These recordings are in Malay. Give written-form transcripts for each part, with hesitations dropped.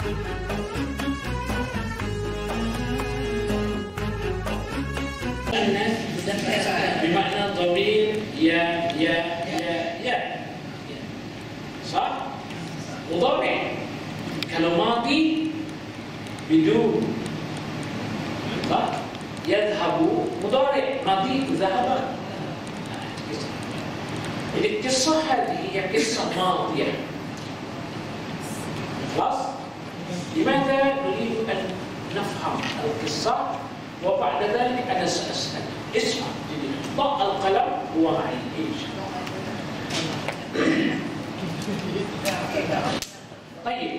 بمعنى ضمير يا صح؟ مضارع kalau ماضي بدون صح؟ يذهب مضارع ماضي ذهب. jadi القصة هذه هي قصة ماضية. خلاص؟ لماذا نريد أن نفهم القصة؟ وبعد ذلك أنا سأسأل اسمع ضع القلم هو معي طيب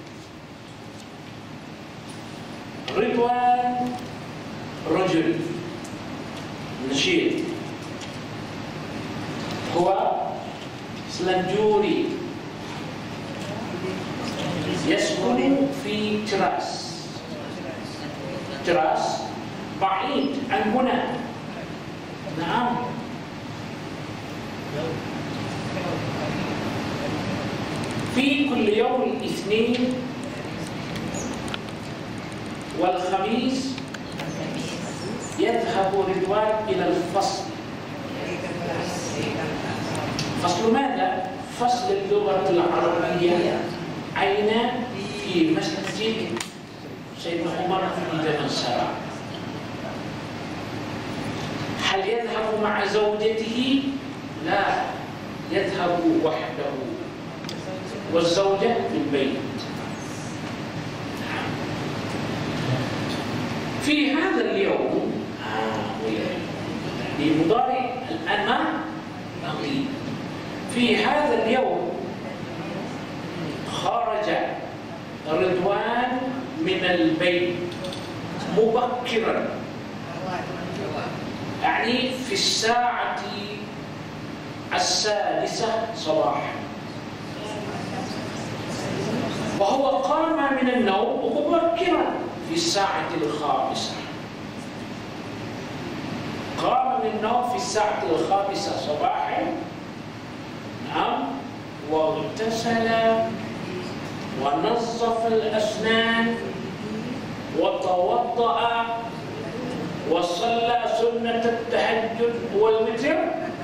رضوان رجل نشيط هو سلنجوري يسكن في تراس بعيد عن هنا. نعم في كل يوم الاثنين والخميس يذهب رضوان إلى الفصل. فصل ماذا؟ فصل اللغة العربية أين؟ في مسجد سيدنا عمر في دمنسرة. هل يذهب مع زوجته؟ لا، يذهب وحده والزوجة في البيت. في هذا اليوم لمضارع الآن ماضي. في هذا اليوم خرج رضوان من البيت مبكرا، يعني في الساعة 6 صباحا، وهو قام من النوم مبكرا في الساعة 5. قام من النوم في الساعة 5 صباحا. نعم، واغتسل ونظف الأسنان وتوضأ وصلى سنة التهجد والوتر،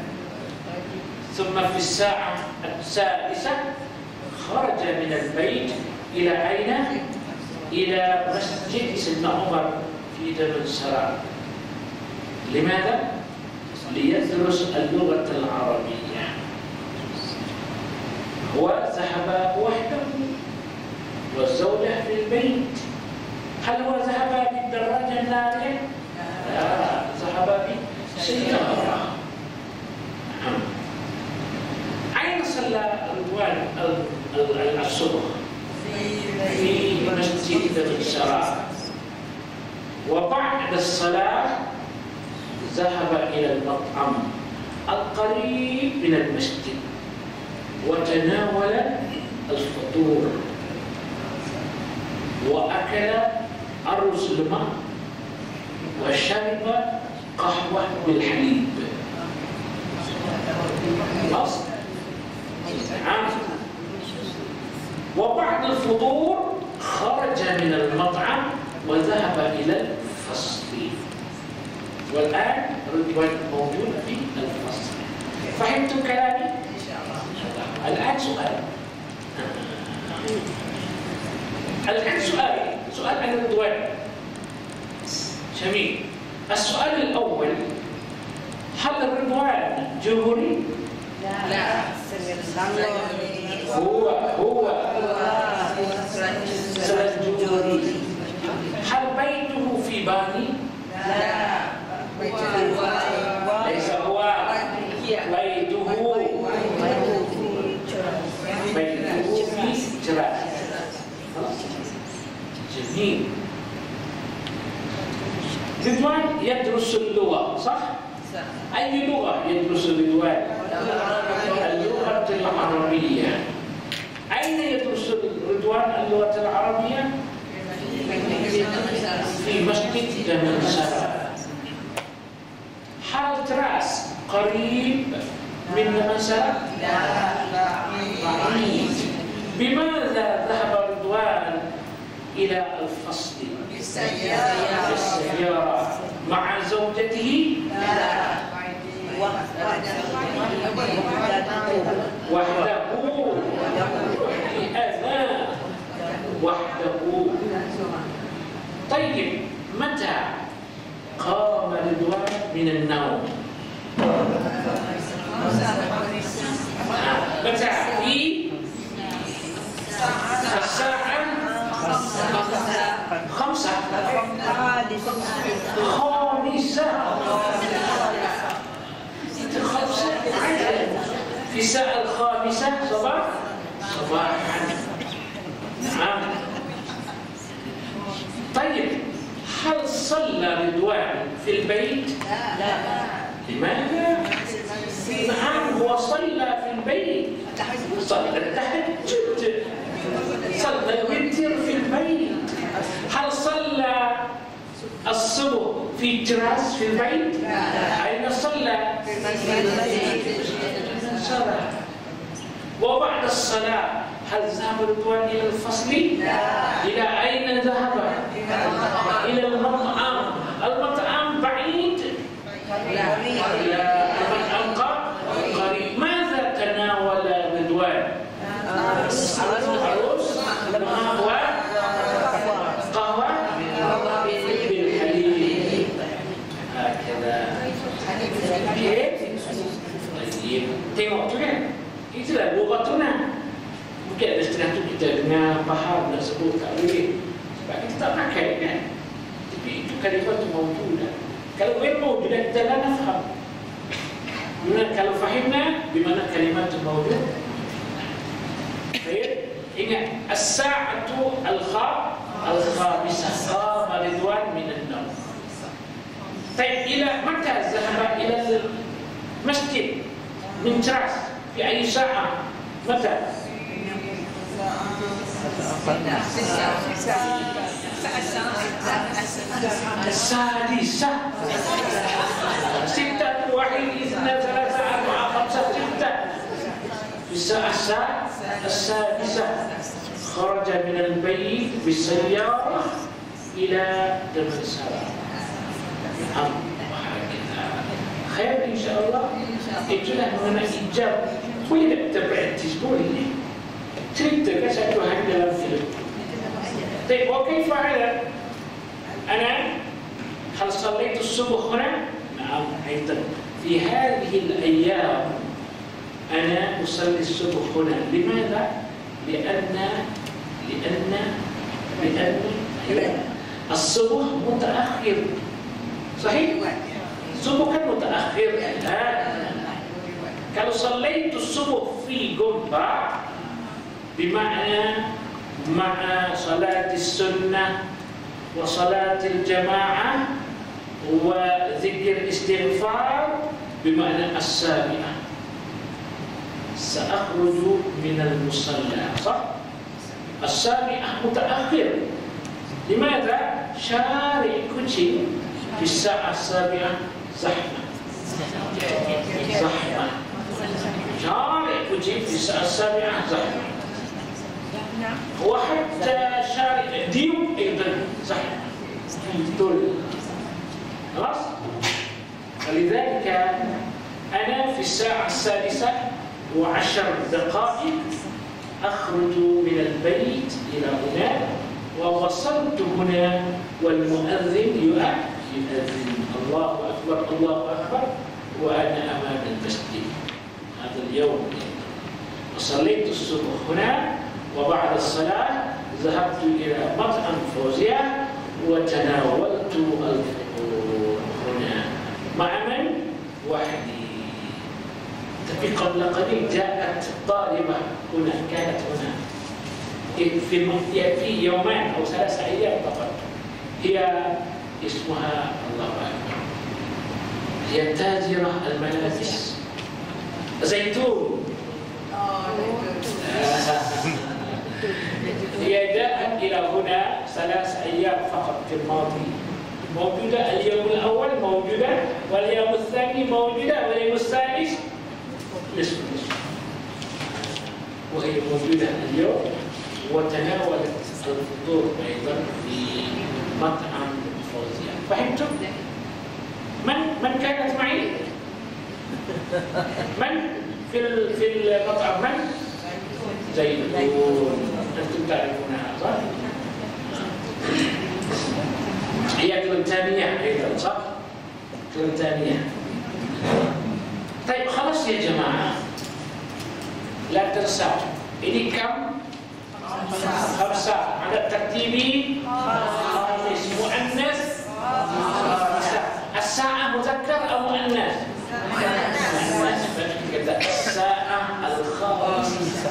ثم في الساعة 6 خرج من البيت إلى أين؟ إلى مسجد سيدنا عمر في دمنسرة. لماذا؟ ليدرس اللغة العربية. هو ذهب وحده والزوجة في البيت. هل هو ذهب بالدراجة النارية؟ لا، ذهب بسيارة. أين صلى رضوان الصبح؟ في مسجد دمنسرة. وبعد الصلاة ذهب إلى المطعم القريب من المسجد وتناول الفطور وأكل أرز الماء وشرب قهوة بالحليب. خلاص؟ وبعد الفطور خرج من المطعم وذهب إلى الفصل. والآن رضوان موجود في الفصل. فهمتم كلامي؟ الآن سؤال عن رضوان. جميل. السؤال الأول: هل رضوان جوهري؟ لا. هو سلنجوري. هل بيته في باني؟ لا. ليس هو. بيته في جراس. جميل. رضوان يدرس اللغة، صح؟ أي لغة يدرس رضوان؟ اللغة العربية. أين يدرس رضوان اللغة العربية؟ في مسجد دمنسرة. هل تراس قريب من دمنسرة؟ لا. بعيد. بماذا ذهب رضوان إلى الفصل بالسيارة بالسيارة مع زوجته وحده لأذى وحده. طيب متى قام رضوان من النوم؟ متى؟ في الساعة 5 في الساعة 5 صباحا. نعم. طيب هل صلى رضوان في البيت؟ لا. لماذا؟ نعم هو صلى في البيت، صلى التهجد، صلى الوتر في البيت. هل صلى الصبح في تراس في البيت؟ أين صلى؟ صلاة. وبعد الصلاة هل ذهب رضوان إلى الفصل؟ إلى أين ذهب؟ إلى المطعم. المطعم بعيد؟ لا. المطعم قريب. ماذا تناول رضوان؟ عروس قهوة بالحليب هكذا. طيب tengok tu kan, itulah lughatuna. Mungkin ada setengah tu kita dengar faham nak sebut tak boleh sebab kita tak pakai kan. Tapi itu kalimat tu mawjudah. Kalau غير موجودة kita لا نفهم. Kalau fahimna bimana kalimat tu mawjud. Baik, ingat as-sa'atu al-khamisah qama Ridwan min an-nawm. Baik, ila mata zahaba ila al-masjid min tras fi ayyi sa'a? Mata? السادسة 6 1 2 3 4 5 6 في الساعة السادسة خرج من البيت بالسيارة إلى المدرسة. خير إن شاء الله. Itulah mengenai ijab. Boleh tak kita praktis? Boleh. Ceritakan satu hari dalam film. طيب وكيف فعل أنا؟ هل صليت الصبح هنا؟ نعم أيضا في هذه الأيام أنا أصلي الصبح هنا. لماذا؟ لأن الصبح متأخر. صحيح؟ الصبح كان متأخر. kalau صليت الصبح في جنبة بمعنى مع صلاة السنة وصلاة الجماعة وذكر استغفار بمعنى السابعة سأخرج من المصلى. صح؟ السابعة متأخر. لماذا؟ شارع كوتشي في الساعة 7 زحمة. شارع كوتشي في الساعة 7 زحمة. وحتى شارع ديوب أيضا زحمة. خلاص؟ فلذلك أنا في الساعة 6:10 أخرج من البيت إلى هنا ووصلت هنا والمؤذن يؤذن الله أكبر الله أكبر وأنا أمام المسجد. هذا اليوم وصليت الصبح هنا وبعد الصلاة ذهبت إلى مطعم فوزية وتناولت الفطور هنا مع من؟ وحدي. tapi قبل قليل جاءت طالبة هنا كانت هنا في يومين أو 3 أيام فقط. هي اسمها الله أكبر هي تاجرة الملابس زيتون. هي جاءت إلى هنا 3 أيام فقط في الماضي. موجودة اليوم الأول موجودة واليوم الثاني موجودة واليوم الثالث نصف وهي موجودة اليوم وتناولت الفطور أيضا في مطعم فوزية. فهمتم؟ من كانت معي؟ من في المطعم؟ من؟ زيتون. أنتم تعرفون هذا؟ هي كلنتانية أيضا صح؟ كلنتانية. طيب خلاص يا جماعة، لا تنسوا ini كم؟ خمسة على الترتيب خامس مؤنث خمسة. الساعة مذكر أو مؤنث؟ مؤنث. فكذا الساعة الخامسة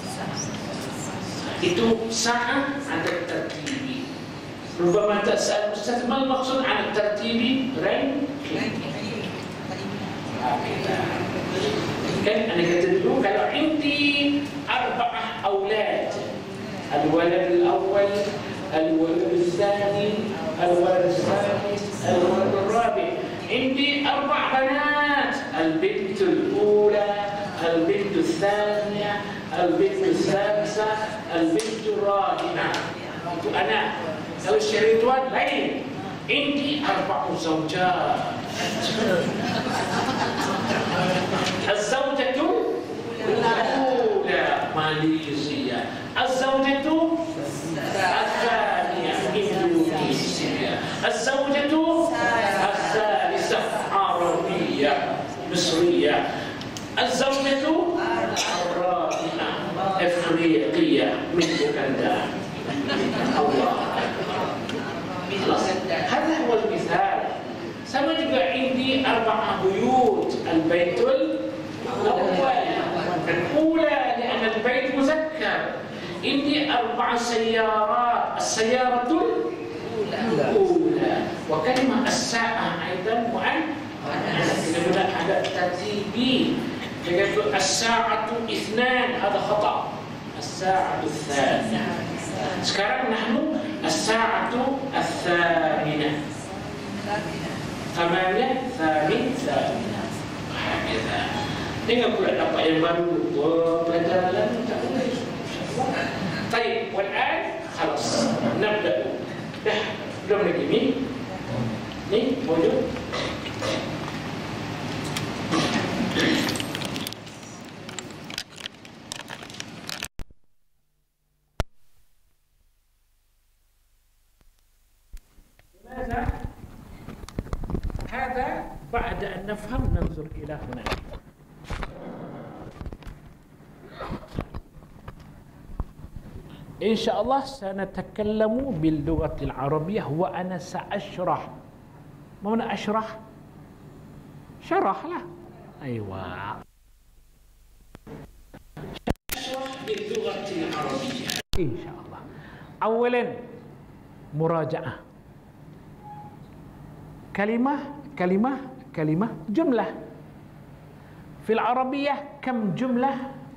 itu ساعة على الترتيب. ربما تسأل أستاذ ما المقصود عن الترتيب؟ kan أنا kata dulu kalau عندي 4 أولاد، الولد الأول، الولد الثاني، الولد الثالث، الولد الرابع، عندي 4 بنات، البنت الأولى، البنت الثانية، البنت الثالثة، البنت الرابعة. itu anak. Kalau syarituan lain, عندي 4 زوجات. الزوجة الأولى ماليزية، الزوجة الثانية إندونيسية، الزوجة الثالثة عربية مصرية، الزوجة الرابعة إفريقية من بوكندا. الله، هذا هو المثال. sama juga عندي 4 بيوت، البيت الأول الأولى لأن البيت مذكر، عندي 4 سيارات، السيارة الأولى، وكلمة الساعة أيضا مؤنث على ترتيبي. الساعة 2 هذا خطأ، الساعة الثانية. sekarang نحن الساعة الثامنة، 8 ثامن ثامنة هكذا. Tengok pula dapat yang baru. Pelajaran tak boleh. طيب والآن خلاص نبدأ. dah belum lagi ni موجود. هذا بعد أن نفهم ننظر إلى هنا. إن شاء الله سنتكلم باللغة العربية وأنا سأشرح. ما معنى أشرح؟ شرح له. أيوة، أشرح باللغة العربية إن شاء الله. أولا مراجعة. كلمة جملة. في العربية كم جملة؟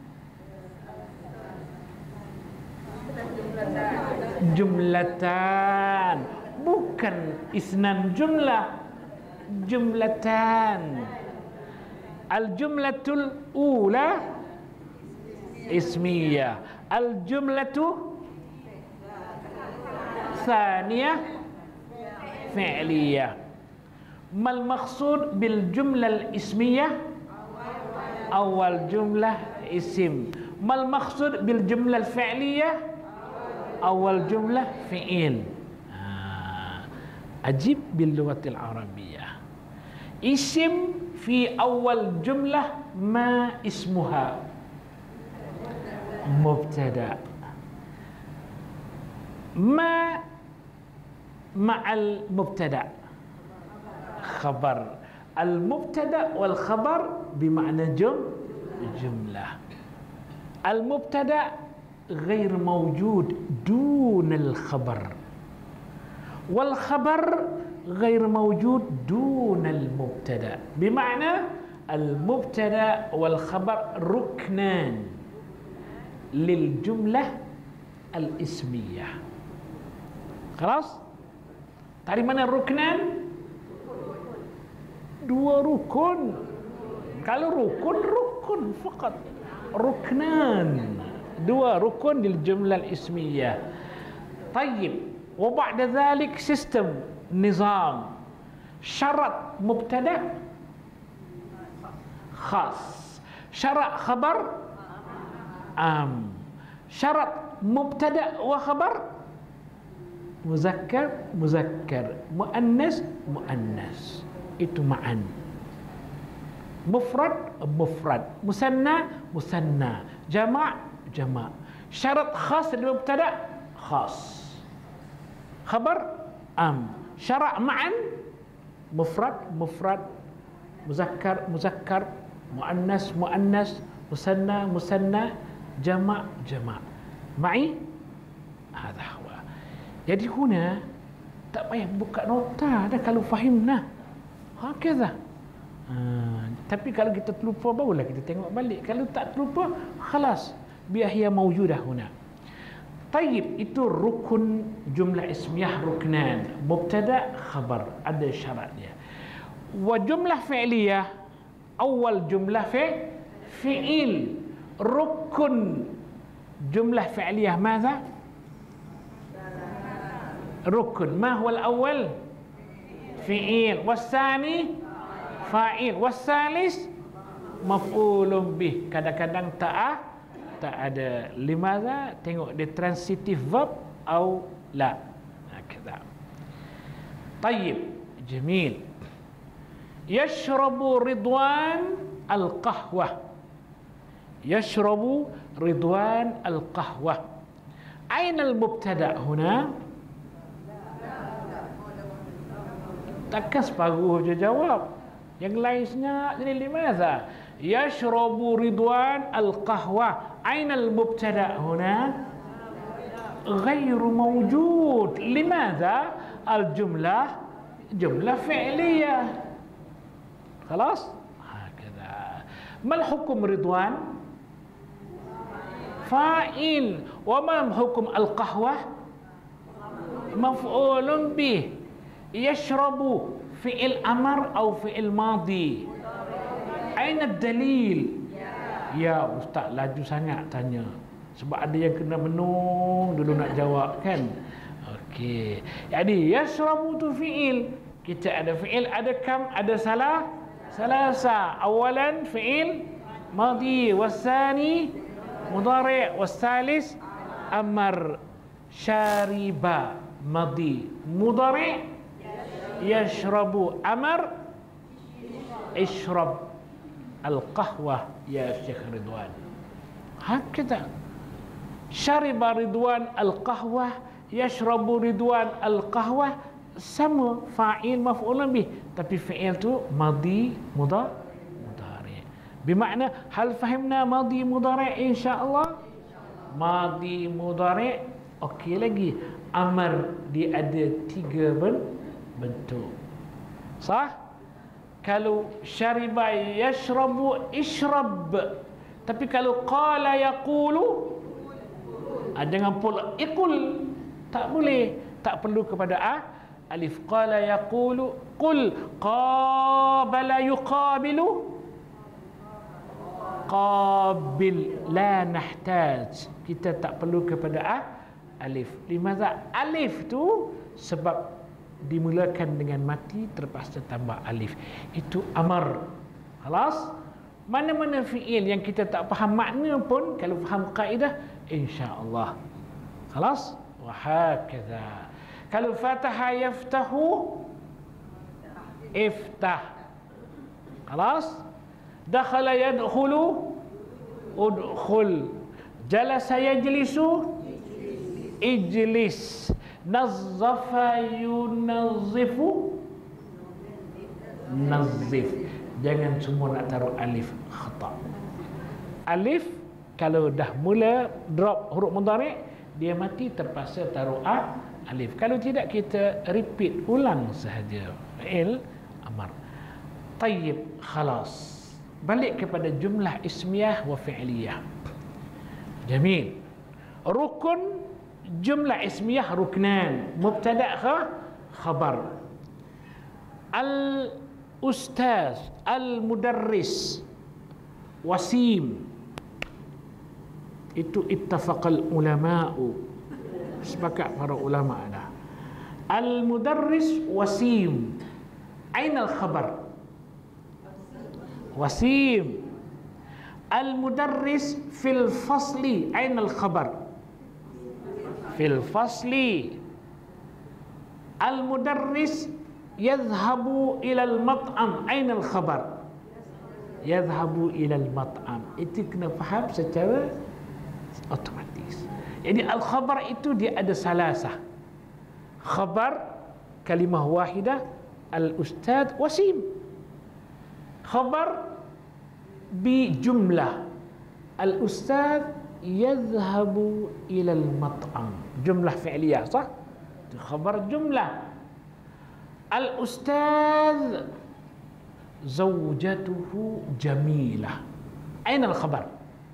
جملتان، bukan 2 جملة، جملتان. الجملة الأولى اسمية، الجملة الثانية فعلية. ما المقصود بالجملة الاسمية؟ أول جملة اسم. ما المقصود بالجملة الفعلية؟ أول جملة فعل. أجيب باللغة العربية. اسم في أول جملة ما اسمها؟ مبتدأ. ما مع المبتدأ؟ خبر. المبتدأ والخبر بمعنى جملة. المبتدأ غير موجود دون الخبر، والخبر غير موجود دون المبتدأ، بمعنى المبتدأ والخبر ركنان للجملة الاسمية. خلاص؟ تعرف mana ruknan? 2 rukun. Kalau rukun fakat. Ruknan 2 rukun di jumlah ismiyah. طيب وبعد ذلك sistem nizam syarat mubtada khas, syarat khabar am, syarat mubtada wa khabar muzakkar muzakkar, muannas muannas, itu ma'an. Mufrad mufrad, musanna musanna, jama' jama'. Syarat khas dari mubtada khas, khabar am, syarat ma'an mufrad mufrad, muzakkar muzakkar, muannas muannas, musanna musanna, jama' jama'. Ma'i hadha huwa. Jadi huna tak payah buka nota dah kalau fahimna. Hakeza. Tapi kalau kita terlupa barulah kita tengok balik. Kalau tak terlupa, khalas, biar hiya mawjudah huna. Tayyib, itu rukun jumlah ismiyah ruknan. Mubtada khabar, ada syaratnya. Wa jumlah fi'liyah, awal jumlah fi'il. Rukun jumlah fi'liyah ماذا؟ ركن. ما هو الأول؟ فعيل، والثاني فاعل، والثالث مفعول به. Kadang-kadang tak ada. Limadha? Tengok dia transitive verb atau la. Hakadha. طيب جميل. يشرب رضوان القهوة. يشرب رضوان القهوة. أين المبتدأ هنا؟ Takkan separuh je jawab. Yang lain senyap. Jadi limadha? Yashrabu Ridwan al-qahwa. Aina al-mubtada' huna? Ghairu mawjud. Limadha? Al-jumlah jumlah fi'liyah. Khalas? Hakadha. Mal hukum Ridwan? Fa'il. Wa ma hukum al-qahwa? Maf'ulun bih. يشرب فعل أمر أو فعل ماضي. أين الدليل؟ Ya Ustaz, laju sangat tanya. Sebab ada yang kena menung dulu nak jawab kan. Okey. Jadi yashrabu tu fi'il. Kita ada fi'il, ada kam, ada salasa. Awalan fi'il madi, wasani mudhari', wasalis amar. Syariba madi, mudhari', yashrabu amar, ishrab al-qahwah ya Syekh Ridwan. Hakata syariba Ridwan al-qahwah, yashrabu Ridwan al-qahwah, sama fa'il maf'ulun bih, tapi fi'il tu madi mudhari'. Bermakna hal fahimna madi mudhari' insya-Allah. Madi mudhari'. Okey lagi. Amar dia ada 3 bentuk. Sah? Kalau syariba yashrabu ishrab. Tapi kalau qala yaqulu, dengan pula iqul, tak boleh. Tak perlu kepada alif. Qala yaqulu, qul qabala yuqabilu, qabil, la nahtaj. Kita tak perlu kepada alif. Limadha? Alif tu sebab dimulakan dengan mati, terpaksa tambah alif. Itu amar. Khalas? Mana-mana fi'il yang kita tak faham makna pun, kalau faham kaedah, insya-Allah. Khalas? Wa hakadha. Kalau fataha yaftahu, iftah. Khalas? Dakhala yadkhulu, udkhul. Jalasa yajlisu, ijlis. Nazzafa yunazzifu, nazzif. Jangan semua nak taruh alif, khata. Alif kalau dah mula drop huruf mudhari', dia mati, terpaksa taruh alif. Kalau tidak, kita repeat ulang sahaja. Fi'il amar. Tayyib, khalas. Balik kepada jumlah ismiyah wa fi'liyah. Jamil. Rukun jumlah ismiyah ruknan. Mubtada' khabar. Al-ustaz, al-mudarris, wasim. Itu ittafaqal ulama'u sepakat para ulama dah. Al-mudarris wasim. Aina al-khabar? Wasim. Al-mudarris fil fasli. Aina al-khabar? Fil fasli. Al-mudarris yadhhabu ila al-mat'am. Aina al-khabar? Yadhhabu ila al-mat'am. Itu kena faham secara otomatis. Jadi al-khabar itu dia ada salasah. Khabar kalimah wahidah, al-ustad wasim. Khabar bi jumlah, al-ustad yadhhabu ila al-mat'am. Jumlah fi'liyah, sah? Itu khabar jumlah. Al-ustad zawjatuhu jamilah. Aina al-khabar?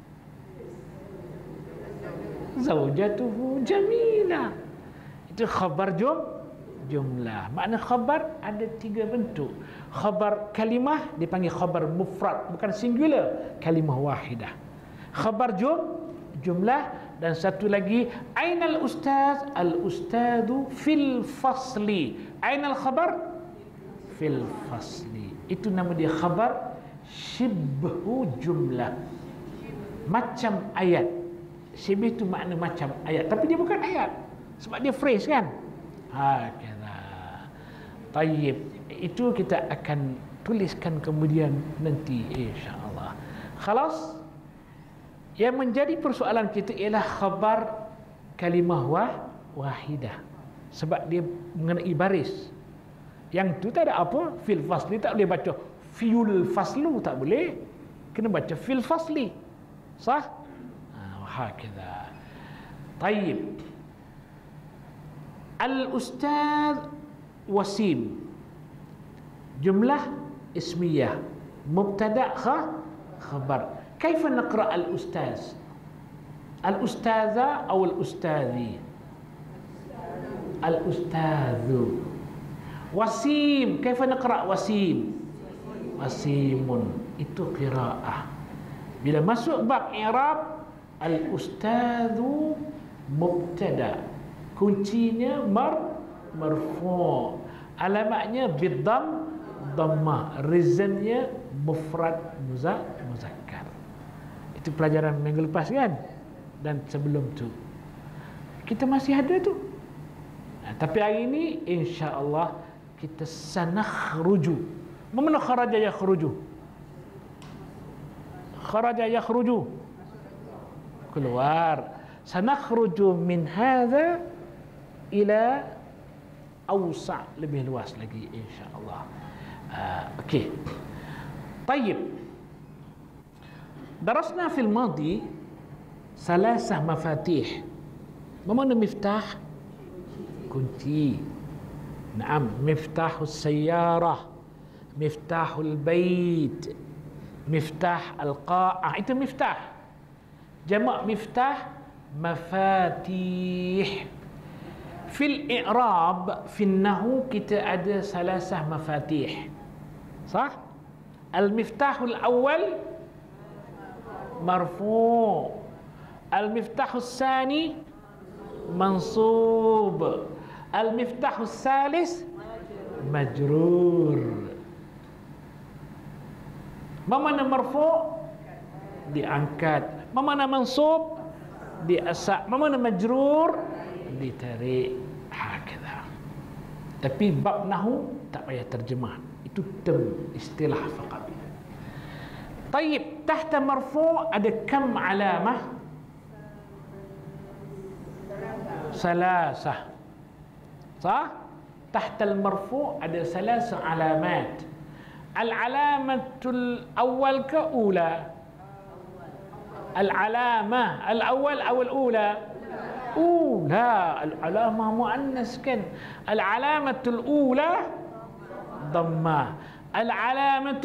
Zawjatuhu jamilah. Itu khabar jumlah. Makna khabar ada 3 bentuk. Khabar kalimah dipanggil khabar mufrad, bukan singular, kalimah wahidah. Khabar jumlah, dan satu lagi ainal ustaz, al ustadu fil fasli. Ainal khabar fil fasli. Itu nama dia khabar shibhu jumlah, macam ayat. Shibh itu makna macam ayat, tapi dia bukan ayat sebab dia phrase kan. Kata tayyib, itu kita akan tuliskan kemudian nanti insya-Allah. Khalas. Yang menjadi persoalan kita ialah khabar kalimah wahidah, sebab dia mengenai baris. Yang tu tak ada apa, fil fasli, tak boleh baca fiul faslu, tak boleh, kena baca fil fasli, sah? Hakadha. Tayyib. Al-ustaz wasim. Jumlah ismiyah. Mubtada' khabar. كيف نقرأ الأستاذ؟ الأستاذة أو الأستاذي؟ الأستاذ. وسيم، كيف نقرأ وسيم؟ وسيم. Itu qiraah. Bila masuk bab i'rab, al-ustadzu mubtada, kuncinya marfu', alamatnya dhammah, reasonnya mufrad muzakkar. Itu pelajaran minggu lepas kan, dan sebelum tu kita masih ada tu. Tapi hari ini insya-Allah kita sanakhruju. Mana kharaja yakhruju? Kharaja yakhruju, keluar. Sanakhruju min hadha ila awsa', lebih luas lagi insya-Allah. Okey. Tayyib. درسنا في الماضي 3 مفاتيح. ما معنى مفتاح؟ كنتي. نعم، مفتاح السيارة، مفتاح البيت، مفتاح القاعة. itu مفتاح. جمع مفتاح مفاتيح. في الإعراب في النحو kita ada 3 مفاتيح. صح؟ المفتاح الأول مرفوع، المفتاح الثاني منصوب، المفتاح الثالث مجرور. ما معنى مرفوع؟ diangkat. ما معنى منصوب؟ diasak. ما معنى مجرور؟ ditarik. Hakadha. Tapi bab nahwu tak payah terjemah, itu term, istilah faqat. طيب. تحت مرفوع ada كم علامة؟ 3. صح؟ تحت المرفوع ada 3 علامات. العلامة الأول كأولى. العلامة الأول أو الأولى؟ أولى. العلامة مؤنث كن. العلامة الأولى ضمة. العلامة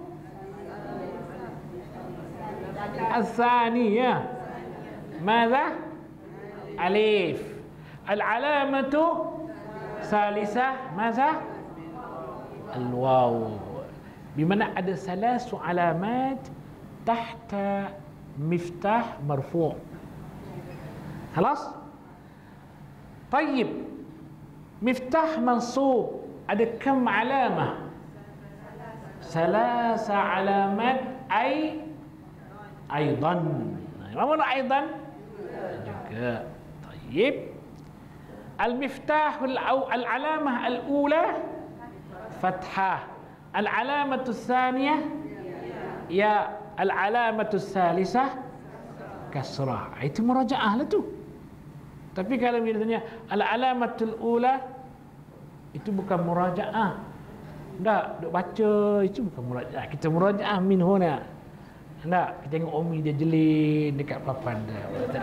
الثانية ماذا؟ ألف. العلامة الثالثة ماذا؟ الواو. بمعنى ada 3 علامات تحت مفتاح مرفوع. خلاص؟ Tayyib. Miftah mansub ada kam alamah? Salasa alamat aidan. Mana aidan? Juga. Tayyib. Al-miftah al-alamah al-ula fathah. Al-alamatu tsaniyah ya, al-alamatu tsalisah kasrah. Itu murajaah lah tu. Tapi kalau bila tanya al-alamatul ula, itu bukan murajaah. Tak, duk baca itu bukan murajaah. Kita murajaah min huna. Tak, kita tengok Umi dia jelin dekat papan dah.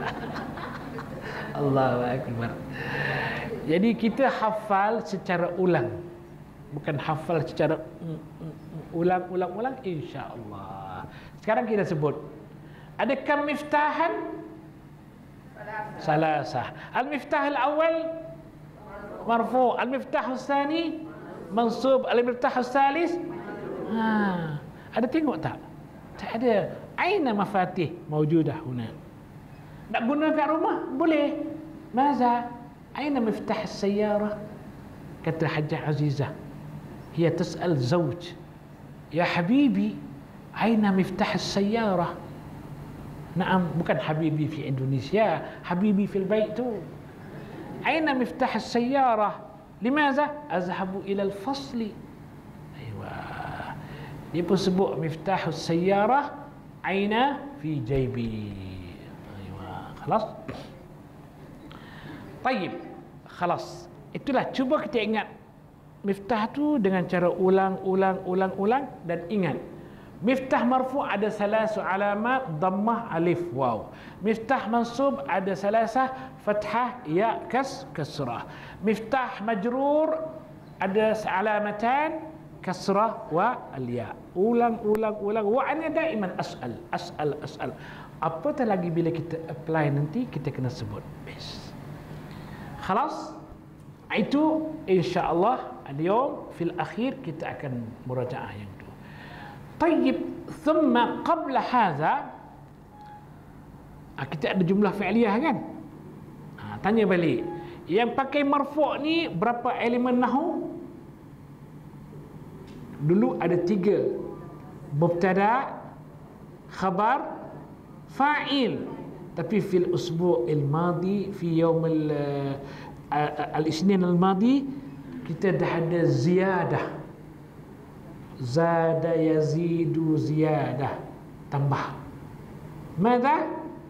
Allahu akbar. Jadi kita hafal secara ulang. Bukan hafal secara ulang, insya-Allah. Sekarang kita sebut. Ada kam miftahan? Salasah. Al-miftah al-awwal marfu', al-miftah al-thani mansub, al-miftah al-thalith ada tengok tak? Tak ada. Aina mafatih mawjudah huna. Nak guna kat rumah boleh. Maza aina miftah as-sayyarah? Kata Hajjah Azizah, hiya tas'al zawj, ya habibi aina miftah as-sayyarah? Naam, bukan habibi fi Indonesia, habibi fil bait tu. Aina miftah as-sayyarah? Limaza? Azhabu ila al-fasli. Aywa. Dia pun sebut miftah as-sayyarah aina fi jaybi. Aywa. Khalas? Tayyib. Khalas. Itulah, cuba kita ingat miftah tu dengan cara ulang dan ingat. Miftah marfu' ada salasu alamat, dhammah, alif, waw. Miftah mansub ada salasah, fathah, ya, kasrah. Miftah majrur ada alamatan, kasrah wa al-ya. Ulang. Wa ana daiman as'al. Apatah lagi bila kita apply nanti kita kena sebut. Bes. Khalas? Itu insya-Allah al-yawm fil akhir kita akan murajaah yang tu. Tayyib, thumma qabla hadha, kita ada jumlah fi'liyah kan? Tanya balik, yang pakai marfu' ni berapa elemen nahu? Dulu ada 3, mubtada, khabar, fa'il. Tapi fil usbu' al-madi, fi yawm al-isnin al-madi, kita dah ada ziyadah. Zada yazidu ziyadah, tambah. Mada?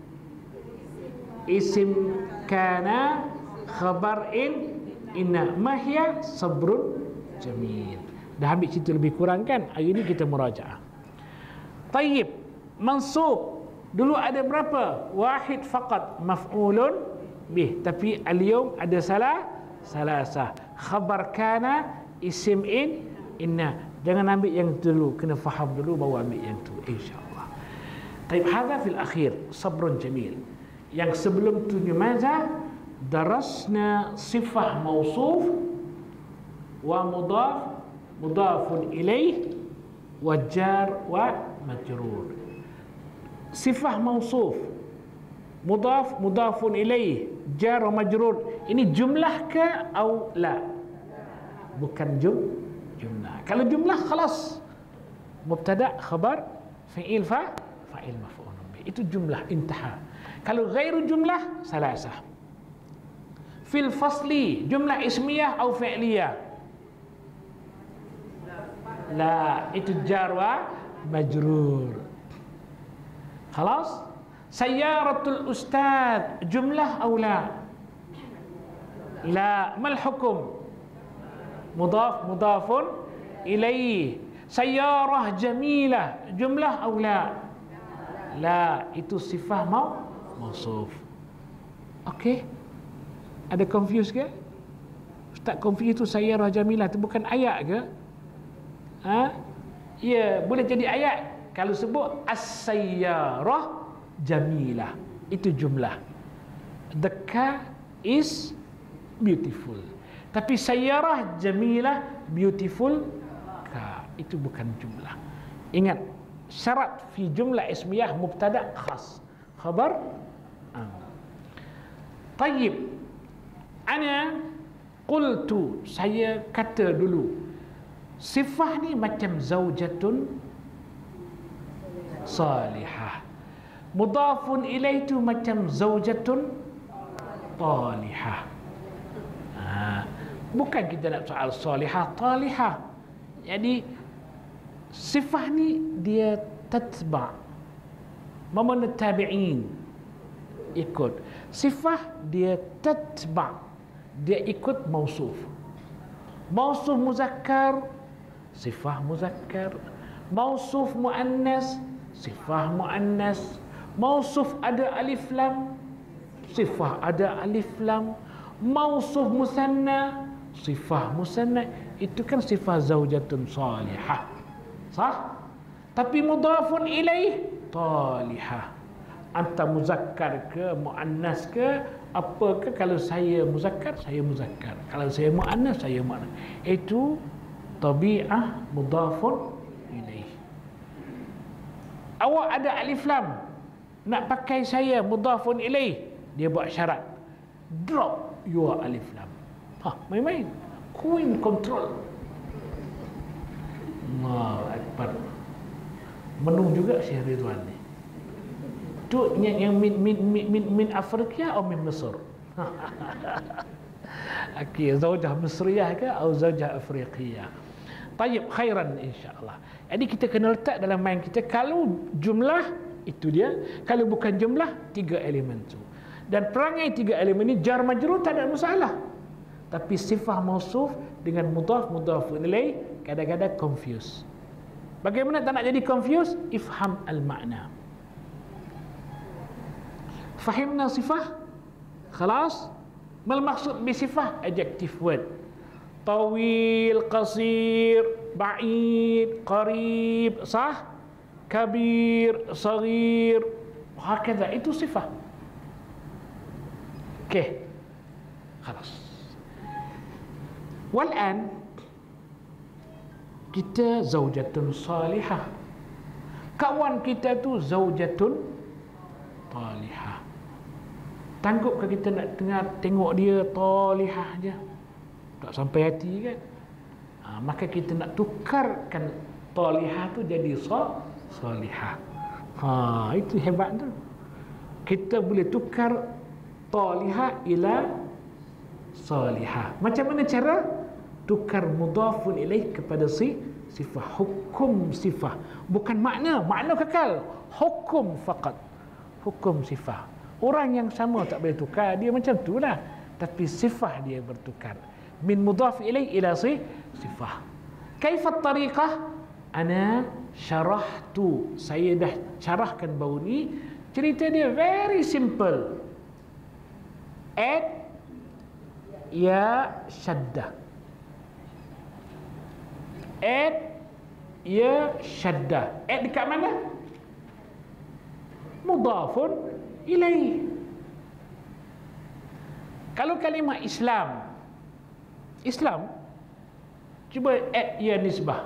Isim kana, khabar inna, mahya sabrun jamil. Dah ambil cerita lebih kurang kan? Hari ini kita murajaah. Tayyib, mansub. Dulu ada berapa? Wahid faqat, maf'ulun bih. Tapi al-yawm ada salasah. Khabar kana, isim inna. Jangan ambil yang dulu, kena faham dulu baru ambil yang tu, insya-Allah. Taib, hadha fil akhir, sabrun jamil. Yang sebelum tu maza darasna sifah mausuf wa mudafun ilaih wa jar wa majrur. Sifah mausuf, mudafun ilaih, jar wa majrur, ini jumlah ke atau la? Bukan jumlah. Kalau jumlah khalas, mubtada, khabar, fi'il, fa'il, maf'ul bih. Itu jumlah, intaha. Kalau ghairu jumlah, salasah. Fil fasli, jumlah ismiyah atau fi'liyah? La, itu jar wa majrur. Khalas? Sayyaratul ustad, jumlah atau la? La, mal hukum? mudafun ilaih. Sayyarah jamilah, jumlah atau la? La, itu sifah mausuf. Okey, ada confuse ke? Ustaz, confuse itu sayyarah jamilah itu bukan ayat ke? Ya, boleh jadi ayat kalau sebut as-sayyarah jamilah, itu jumlah. The car is beautiful. Tapi sayyarah jamilah, beautiful car, itu bukan jumlah. Ingat, syarat fi jumlah ismiyah mubtada khas, khabar. Tayyib, Ana qultu, saya kata dulu, sifah ni macam zaujatun salihah. Mudafun ilaih tu macam zaujatun talihah. Bukan kita nak soal salihah talihah. Jadi sifah ni dia tatba' mamana tabi'in, ikut. Sifah dia tatba', dia ikut mausuf. Mausuf muzakkar, sifah muzakkar. Mausuf muannas, sifah muannas. Mausuf ada alif lam, sifah ada alif lam. Mausuf musanna, sifah musanna. Itu kan sifah zaujatun salihah, sah? Tapi mudafun ilaih talihah. Anta muzakkar ke muannas ke apa ke, kalau saya muzakkar saya muzakkar, kalau saya muannas saya muannas. Itu tabi'ah mudafun ilaih. Awak ada alif lam, nak pakai saya mudafun ilaih, dia buat syarat, drop your alif lam. Main-main, queen control. Allahu akbar. Menung juga Syekh Ridwan ni. Tu yang min Afrika atau min Mesir? Okey, zaujah Misriyah ke atau zaujah Afriqiyah? Tayyib, khairan insya-Allah. Jadi kita kena letak dalam mind kita, kalau jumlah itu dia, kalau bukan jumlah 3 elemen tu. Dan perangai 3 elemen ni jar majrur tak ada masalah. Tapi sifah mausuf dengan mudhaf ilaih kadang-kadang confuse. Bagaimana tak nak jadi confuse? Ifham al-ma'na. Fahimna sifah? Khalas? Mal maksud bi sifah? Adjective word. Tawil, qasir, ba'id, qarib, sah? Kabir, saghir, hakadha, itu sifah. Okey. Khalas. Wal'an kita zaujatun salihah. Kawan kita tu zaujatun talihah. Tanggup ke kita nak tengok dia talihah je, tak sampai hati kan? Maka kita nak tukarkan talihah tu jadi salihah. Itu hebat tu. Kita boleh tukar talihah ila salihah. Macam mana cara? Tukar mudafun ilaih kepada sifah. Hukum sifah, bukan makna kekal, hukum faqat, hukum sifah. Orang yang sama tak boleh tukar, dia macam tu lah, tapi sifah dia bertukar. Min mudaf ilaih ila sifah. Kaifat tariqah? Ana syarahtu, saya dah syarahkan baru ni. Cerita dia very simple. Add ya syaddah, add ya syaddah. Add dekat mana? Mudafun ilaih. Kalau kalimah Islam, cuba add ya nisbah.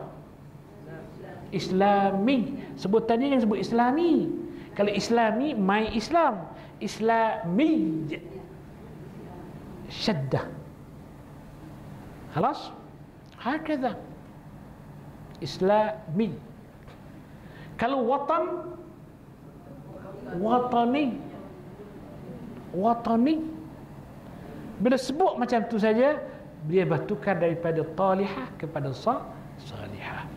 Islami, sebutannya yang sebut Islami. Kalau Islami, my Islam. Islami, syaddah. Khalas? Hakadha. Islami. Kalau watan, watani. Bila sebut macam tu saja, dia bertukar daripada talihah kepada salihah.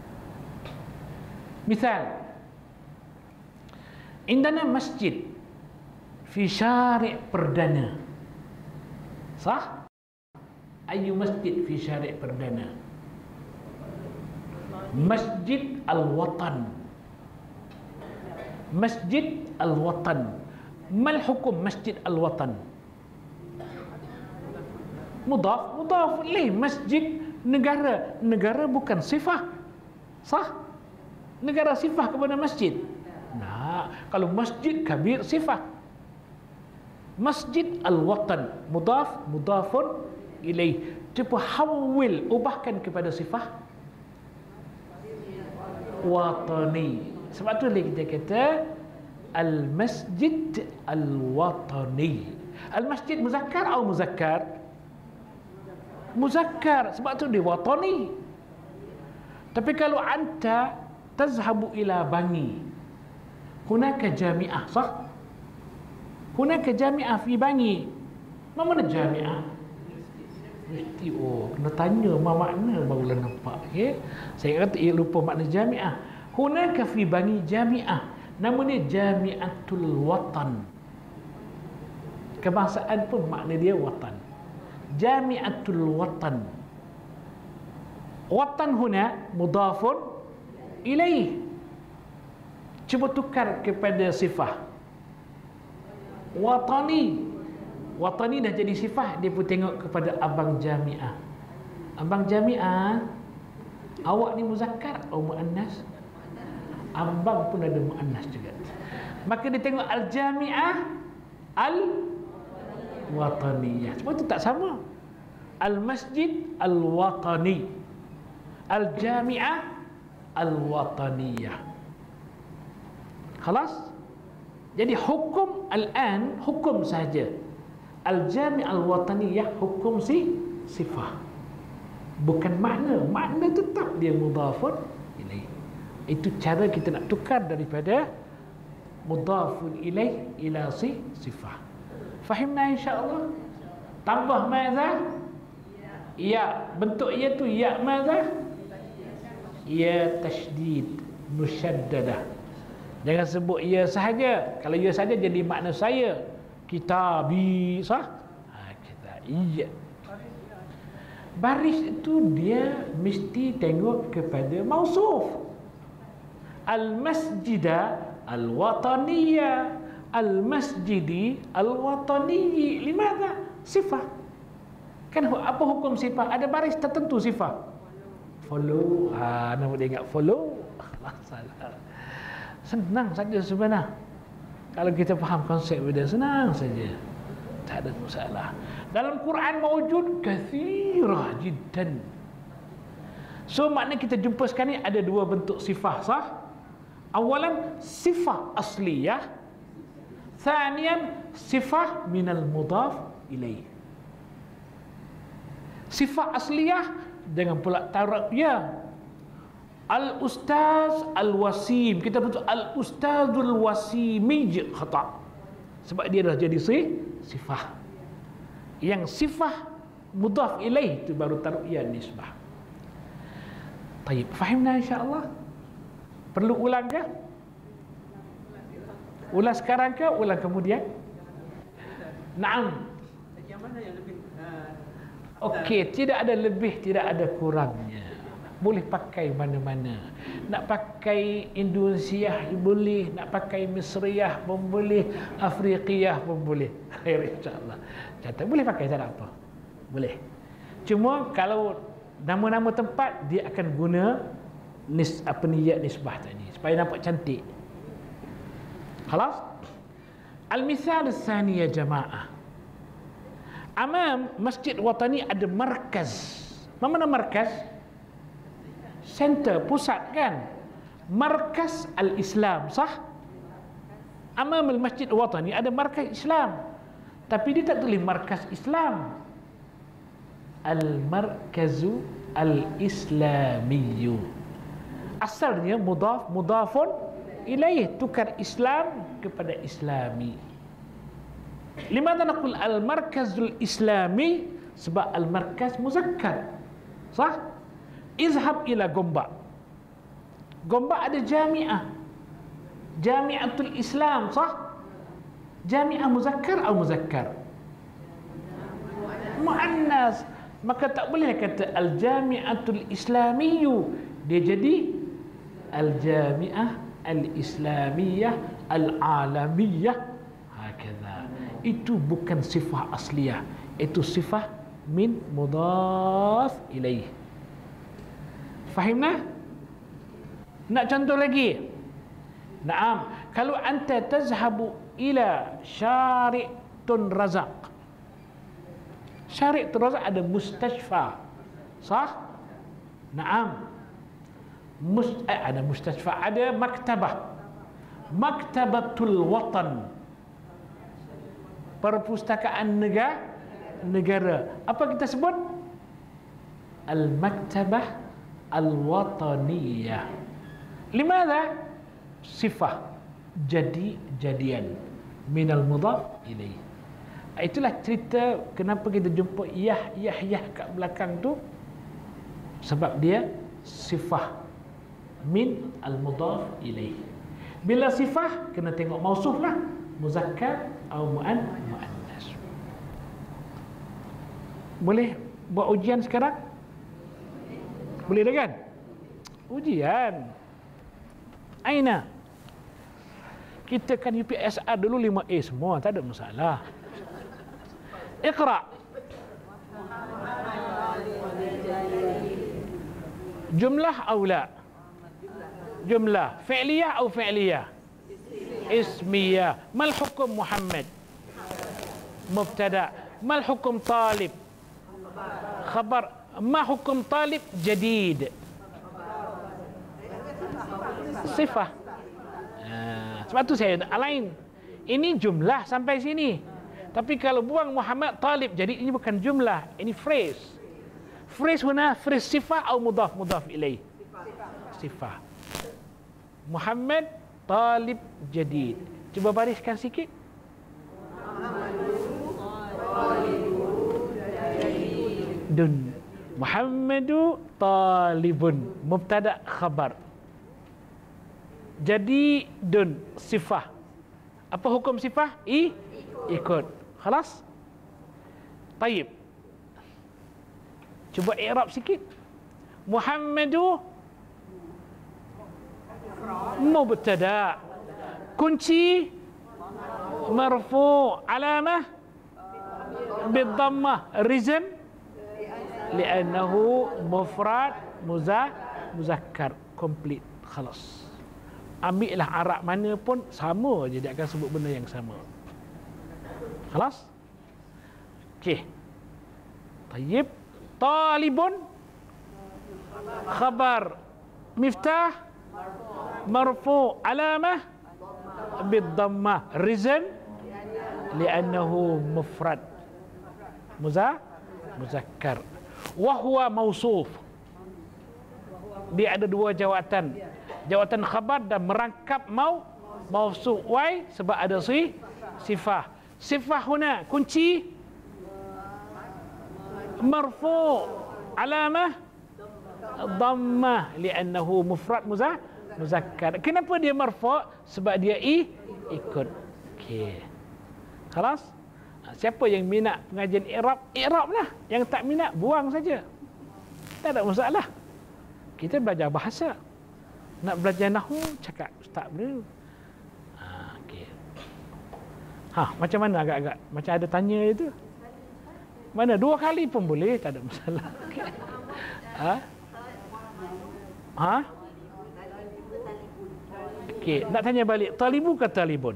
Misal, indana masjid fi syari' perdana. Sah? Ayu masjid fi syari' perdana? Masjid Al-Watan. Masjid Al-Watan. Mal hukum Masjid Al-Watan? Mudaf ilaih. Masjid, negara. Negara bukan sifah. Sah? Negara sifah kepada masjid. Nah, kalau masjid kabir sifah. Masjid Al-Watan, mudafun ilaih. Cuba hawil, ubahkan kepada sifah watani. Sebab tu kita kata al-masjid al-watani. Al-masjid muzakkar atau muzakkar? muzakkar, sebab tu dia watani. Tapi kalau anta tazhabu ila Bangi, hunaka jami'ah, sah? Hunaka jami'ah fi Bangi. Mana jami'ah? Mesti kena tanya makna barulah nampak. Okay? Saya kata lupa makna jami'ah. Hunaka fi Bangi jami'ah, nama dia Jami'atul Watan. Kebangsaan pun makna dia watan. Jami'atul Watan. Watan huna mudafun ilaih. Cuba tukar kepada sifah. Watani. Watani dah jadi sifah, dia pun tengok kepada abang jami'ah. Abang jami'ah, awak ni muzakkar atau muannas? Abang pun ada muannas juga. Maka dia tengok al-jami'ah al-wataniyah. Sebab itu tak sama. Al-masjid al-watani, al-jami'ah al-wataniyah. Khalas? Jadi hukum al-an, hukum saja. Al-jami' al-wataniyah, hukum sifah. Bukan makna. Makna tetap dia mudhafun ilaih. Itu cara kita nak tukar daripada mudhafun ilaih ila sifah. Fahimna insya-Allah? Tambah madza? Ya. Bentuk ya tu ya madza? Ya tasydid musyaddadah. Jangan sebut ya sahaja. Kalau ya sahaja jadi makna saya. Kitabi, sah? Kita iya. Baris itu dia mesti tengok kepada mausuf. Al-masjida al-wataniyya, al-masjidi al-wataniyyi. Limadha? Sifah. Kan apa hukum sifah? Ada baris tertentu sifah. Follow. Nama dia ingat follow. Masalah. Senang saja sebenarnya. Kalau kita faham konsep dia, senang saja. Tak ada masalah. Dalam Quran mawjud kathirah jiddan. So maknanya kita jumpa sekarang ni ada dua bentuk sifah, sah? Awalan sifah asliyah, thaniyan sifah minal mudhaf ilaih. Sifah asliyah dengan pula taraf ya. Al-Ustaz Al-Wasim, kita betul Al-Ustazul Wasimi khata. Sebab dia dah jadi sifah. Yang sifah mudhaf ilaih itu baru tar'iyah nisbah. Baik, fahimna insya-Allah? Perlu ulang ke? Ulang sekarang ke ulang kemudian? Naam. Yang mana yang lebih okey, tidak ada lebih, tidak ada kurangnya. Boleh pakai mana-mana. Nak pakai Indonesia boleh, nak pakai Misriyah pun boleh, Afriqiyah pun boleh. Khair insya-Allah. Kata boleh pakai, tak ada apa. Boleh. Cuma kalau nama-nama tempat dia akan guna niyat nisbah tadi supaya nampak cantik. Khalas? Al-misal ats-tsani ya jamaah. Amam Masjid Watani ada markaz. Mana markaz? Center, pusat kan? Markaz al-Islam, sah? Amam al-Masjid Watani ada markaz Islam. Tapi dia tak tulis markaz Islam. Al-markazu al-islamiyyu. Asalnya mudafun ilaih, tukar Islam kepada Islami. Limadha naqul al-markazul islami? Sebab al-markaz muzakkar, sah? Izhab ila Gombak. Gombak ada jami'ah, Jami'atul Islam, sah? Jami'ah muzakkar atau muzakkar? Muannas. Maka tak boleh kata al-jami'atul islamiyyu, dia jadi al-jami'ah al-islamiyah al-alamiyah. Hakadha. Itu bukan sifah asliyah, itu sifah min mudhaf ilaih. Fahimna? Nak contoh lagi? Naam, kalau anta tazhabu ila Syari'tun Razak. Syari'tun Razak ada mustashfa, sah? Naam. Ada mustashfa, ada maktabah. Maktabatul Watan, perpustakaan negara. Apa kita sebut? المكتبة الوطنية. لماذا؟ صفة jadian min al-mudhaf ilaih. Itulah cerita kenapa kita jumpa yah kat belakang tu, sebab dia sifah min al-mudhaf ilaih. Bila sifah kena tengok mausuf lah, muzakkar atau muannas. Boleh buat ujian sekarang? Boleh dah kan? Ujian Aina. Kita kan UPSR dulu 5A semua, tak ada masalah. Iqra. Jumlah atau la? Jumlah. Fi'liyah atau fi'liyah? Ismiyah. Mal hukum Muhammad? Mubtada. Mal hukum talib? Khabar. Ma hukum talib jadid? Sifah. Sebab tu saya alain. Ini jumlah sampai sini. Tapi kalau buang Muhammad talib, jadi ini bukan jumlah, ini phrase. Phrase huna phrase sifah atau mudhaf ilaih? Sifah. Muhammad talib jadid. Cuba bariskan sikit. Dun. Muhammadu talibun. Mubtada khabar. Jadi dun sifah. Apa hukum sifah? Ikut. Khalas? Taib. Cuba i'rab sikit. Muhammadu mubtada. Kunci marfu alamah bidhammah. Reason li'annahu mufrad muzakkar. Complete. Khalas. Ambillah Arab mana pun sama je, dia akan sebut benda yang sama. Khalas? Okey. Tayyib. Talibun khabar miftah marfu alamah bidhammah. Reason li'annahu mufrad muzakkar. Wa huwa mausuf. Dia ada dua jawatan. Jawatan khabar dan merangkap mausuf. Why? Sebab ada sifah. Sifah huna kunci marfu alamah dhammah li'annahu mufrad muzakkar. Kenapa dia marfu? Sebab dia ikut. Okey. Khalas? Siapa yang minat pengajian i'rab lah. Yang tak minat buang saja. Tak ada masalah. Kita belajar bahasa. Nak belajar nahwu, cakap ustaz dulu. Okey. Macam mana agak-agak? Macam ada tanya itu. Mana 2 kali pun boleh, tak ada masalah. Okey, nak tanya balik. Talibu ke talibun?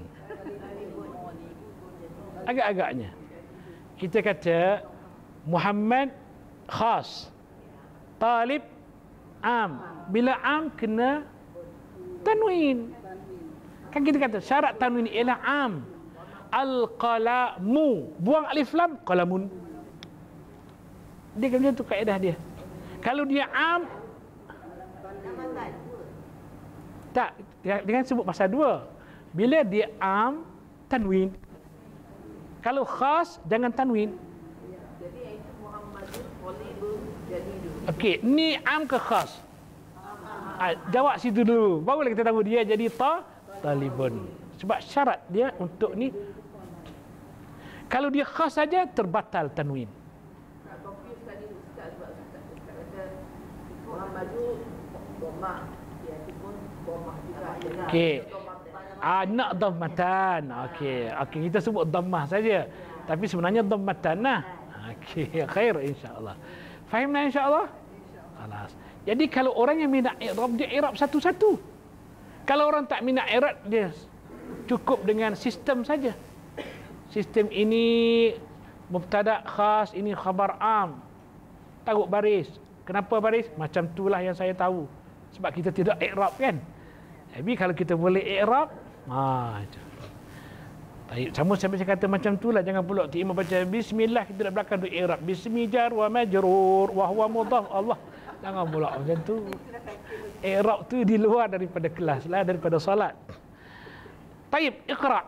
Agak-agaknya. Kita kata Muhammad khas. Talib am. Bila am kena tanwin. Kan kita kata syarat tanwin ialah am. Al-qalamu. Buang alif lam, qalamun. Dia kan macam tu kaedah dia. Kalau dia am, tak, dengan sebut pasal 2. Bila dia am, tanwin. Kalau khas, jangan tanwin. Jadi itu Muhammadun talibun jadidun. Okey, ni am ke khas? Jawab situ dulu. Barulah kita tahu dia jadi talibun. Sebab syarat dia untuk ni. Kalau dia khas saja, terbatal tanwin. Confuse tadi Ustaz sebab Ustaz kata Muhammadun dhammah. Dia pun dhammah juga. Okey. Nak dhammatan. Okey, kita sebut dhammah saja. Tapi sebenarnya dhammatan lah. Okey, khair insya-Allah. Fahimna insya-Allah? Khalas. Jadi kalau orang yang minat i'rab, dia i'rab satu-satu. Kalau orang tak minat i'rab, dia cukup dengan sistem saja. Sistem ini mubtada khas, ini khabar am. Taruh baris. Kenapa baris? Macam itulah yang saya tahu. Sebab kita tidak i'rab kan. Tapi kalau kita boleh i'rab, itu. Baik, sama saya kata macam tu lah, jangan pula imam baca bismillah kita nak belakang tu i'rab bismi jar wa majrur wa huwa mudhaf Allah. Jangan pula macam tu. I'rab tu di luar daripada kelas lah, daripada solat. Baik, iqra.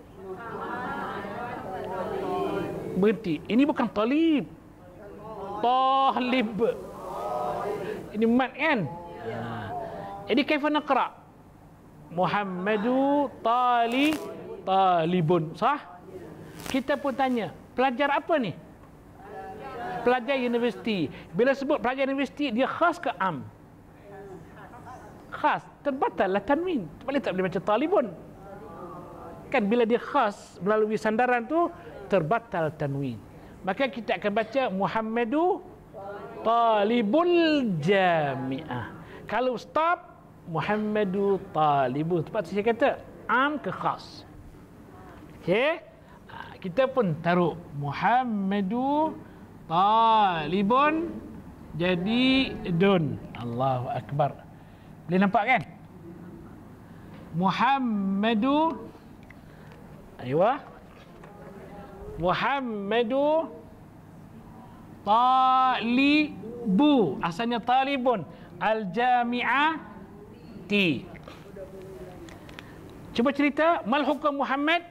Berhenti. Ini bukan talib. Talib. Ini mat kan? Jadi kaifa naqra? Muhammadu talibun. Sah? Kita pun tanya, pelajar apa ni? Pelajar universiti. Bila sebut pelajar universiti, dia khas ke am? Khas. Terbatal lah tanwin. Tak boleh baca talibun. Kan bila dia khas melalui sandaran tu, terbatal tanwin. Maka kita akan baca Muhammadu talibul jami'ah. Kalau stop, Muhammadu talibun. Sebab saya kata am ke khas. Okey. Kita pun taruh Muhammadu talibun jadi dun. Allahu akbar. Boleh nampak kan? Muhammadu aywa. Muhammadu talibu. Asalnya talibun. Al-jami'ah T. Cuba cerita, mal hukum Muhammad?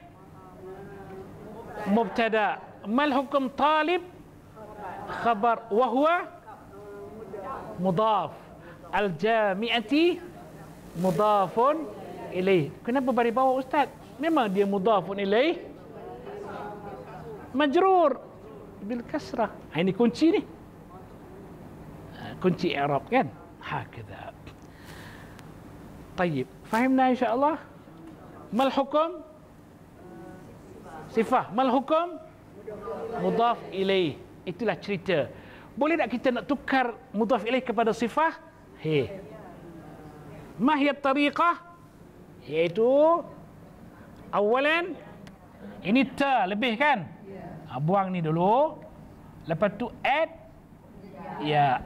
Mubtada. Mal hukum talib? Khabar. Wa huwa mudhaf. Al-jami'ati mudhafun ilaih. Kenapa bagi bawah ustaz? Memang dia mudhafun ilaih. Majrur bil kasrah. Ini kunci ni. Kunci i'rab kan? Hakadha. طيب فهمنا إن شاء الله ما الحكم صفة ما الحكم مضاف إليه. Itulah cerita. Boleh tak kita nak tukar mudhaf ilaih kepada sifah? Ma hiya tariqah? Iaitu awalan ini ta lebih kan? Buang ni dulu. Lepas tu add ya.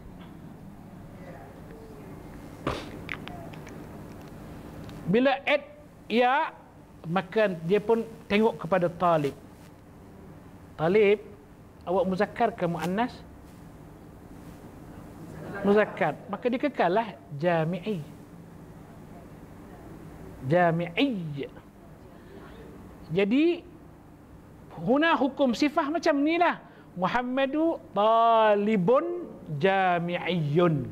Bila add ya, maka dia pun tengok kepada talib. Talib, awak muzakkar ke muannas? Muzakkar. Maka dia kekallah jami'i. Jami'i. Jadi huna hukum sifah macam ni lah. Muhammadu talibun jami'iyun.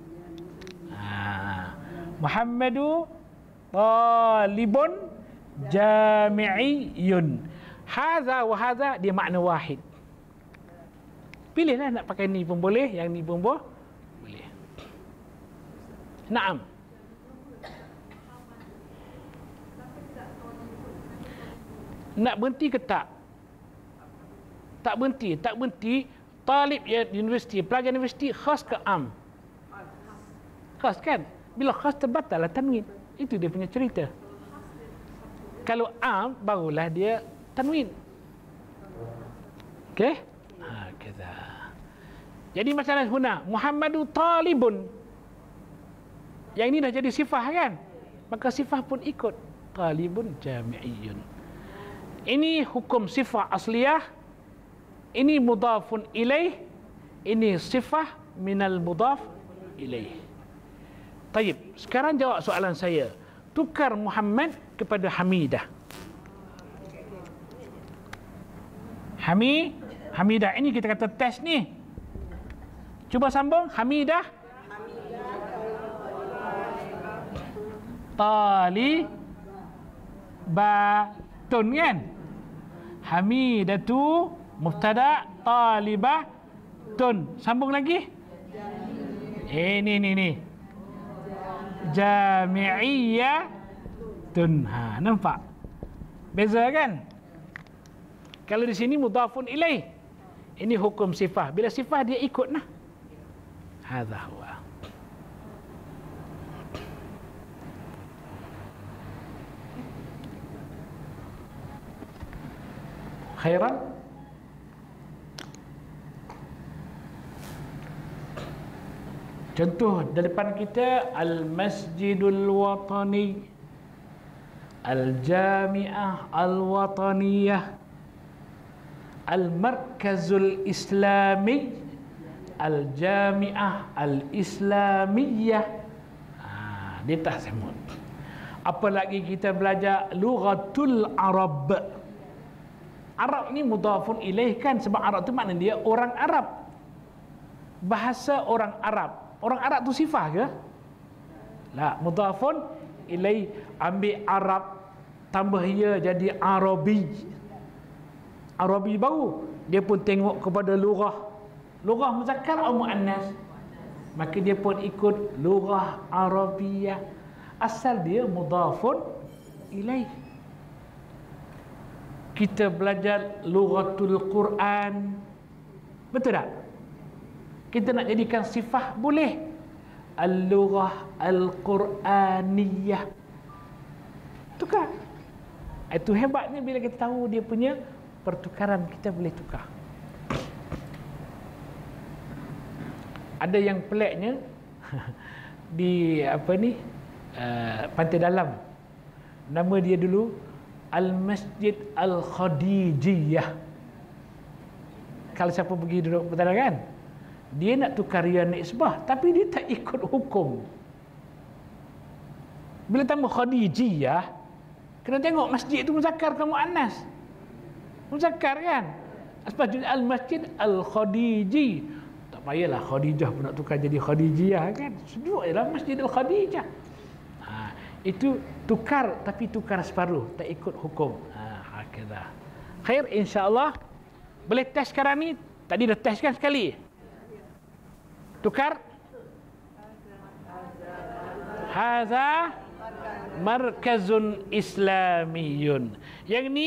Muhammadu talibun jami'iyun. Hadza wa hadza dia makna wahid. Pilihlah nak pakai ni pun boleh, yang ni pun boleh. Naam. Nak berhenti ke tak? Tak berhenti, tak berhenti. Talib universiti, pelajar universiti khas ke am? Khas kan? Bila khas terbatal lah tanwin. Itu dia punya cerita. Kalau am, barulah dia tanwin. Okey? Kata. Jadi masalah huna Muhammadu talibun. Yang ini dah jadi sifah kan? Maka sifah pun ikut talibun jami'iyun. Ini hukum sifah asliyah. Ini mudhafun ilaih. Ini sifah minal mudhaf ilaih. Taib, sekarang jawab soalan saya. Tukar Muhammad kepada Hamidah. Hamidah ini kita kata test ni. Cuba sambung. Hamidah. Talibatun kan? Hamidatu mubtada, talibatun. Sambung lagi. Ni. Jami'iyatun. Nampak? Beza kan? Kalau di sini mudhafun ilaih. Ini hukum sifah. Bila sifah dia ikut nah. Hadza huwa. Khairan. Contoh di depan kita Al-Masjidul Watani. Al-Jami'ah Al-Wataniyah, Al-Markazul Islami, Al-Jami'ah Al-Islamiyah. Dia tak semut. Apalagi kita belajar Lughatul Arab. Arab ni mudhafun ilaih kan, sebab Arab tu makna dia orang Arab. Bahasa orang Arab. Orang Arab tu sifah ke? La, mudhafun ilaih. Ambil Arab, tambah ia jadi Arabi. Arabi baru. Dia pun tengok kepada lughah. Lughah muzakkar atau muannas? Maka dia pun ikut lughah Arabiyah. Asal dia mudhafun ilaih. Kita belajar lughatul Quran. Betul tak? Kita nak jadikan sifah boleh. Al-lughah al-Quraniyah. Tukar. Itu hebatnya bila kita tahu dia punya pertukaran, kita boleh tukar. Ada yang peliknya di Pantai Dalam, nama dia dulu Al-Masjid Al-Khadijiyah. Kalau siapa pergi duduk Pantai kan, dia nak tukar ya nisbah, tapi dia tak ikut hukum. Bila tambah Khadijiyah, kena tengok masjid itu muzakkar ke muannas. Muzakkar kan? Al-Masjid Al-Khadiji. Tak payahlah Khadijah pun nak tukar jadi Khadijiyah kan. Sejuk je lah Masjid Al-Khadijah. Itu tukar, tapi tukar separuh, tak ikut hukum. Hakizah. Khair, insya-Allah. Boleh test sekarang ni? Tadi dah test kan sekali. Tukar. Haza markazun islamiyun. Yang ni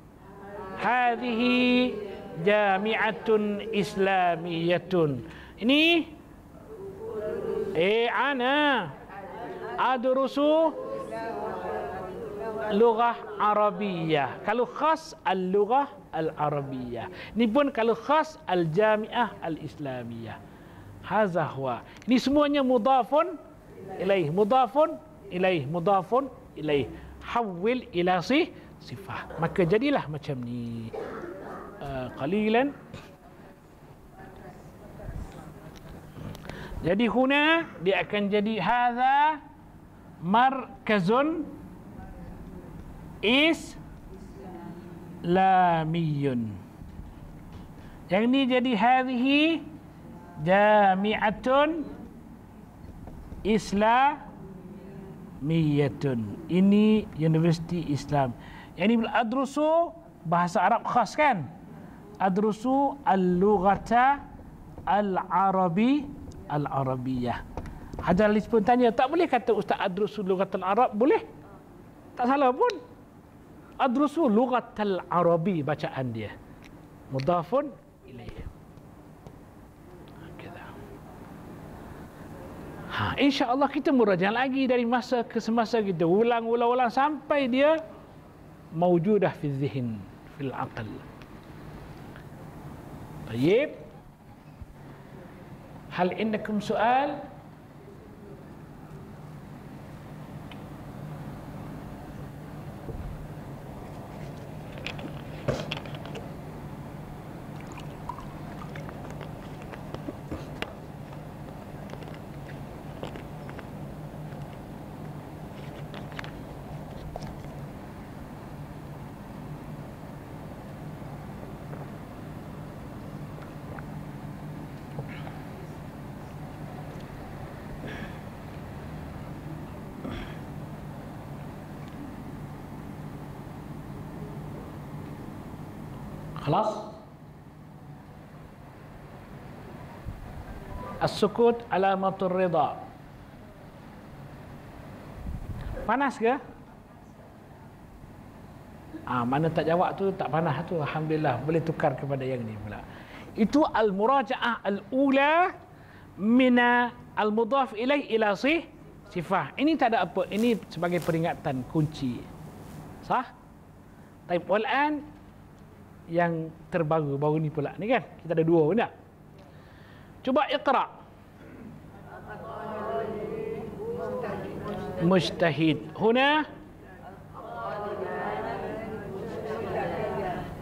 hadhihi jami'atun islamiyatun. Ini ana adrusu lughah Arabiyah. Kalau khas al-lughah al-Arabiyah. Ini pun kalau khas al-Jami'ah al-Islamiyah. Hadza huwa. Ini semuanya mudhafun ilaih, mudhafun ilaih, mudhafun ilaih. Hawil ila sifah. Maka jadilah macam ni. Qalilan. Jadi huna dia akan jadi hadza markazun islamiyun. Yang ni jadi hadhihi jami'atun islamiyatun. Ini universiti Islam. Yang ni adrusu bahasa Arab khas kan? Adrusu al-lughata al-arabiyah. Hajar Ali pun tanya, tak boleh kata Ustaz adrusu lughatal Arab? Boleh. Tak salah pun. Adrusu lughatal Arabi bacaan dia. Mudhafun ilaih. InsyaAllah kita murajaah lagi dari masa ke semasa, kita ulang sampai dia mawjudah fi dhihn, fil aql. Baik. Hal indakum soal? خلاص. As-sukut alamatul rida. Panas ke? Mana tak jawab tu tak panas tu, alhamdulillah, boleh tukar kepada yang ni pula. Itu al-murajaah al-ula mina al-mudhaf ilaih ila sifah. Ini tak ada apa, ini sebagai peringatan kunci. Sah? Taib wal-an yang terbaru baru ni pula ni kan, kita ada dua benda. Cuba iqra. Mujtahid huna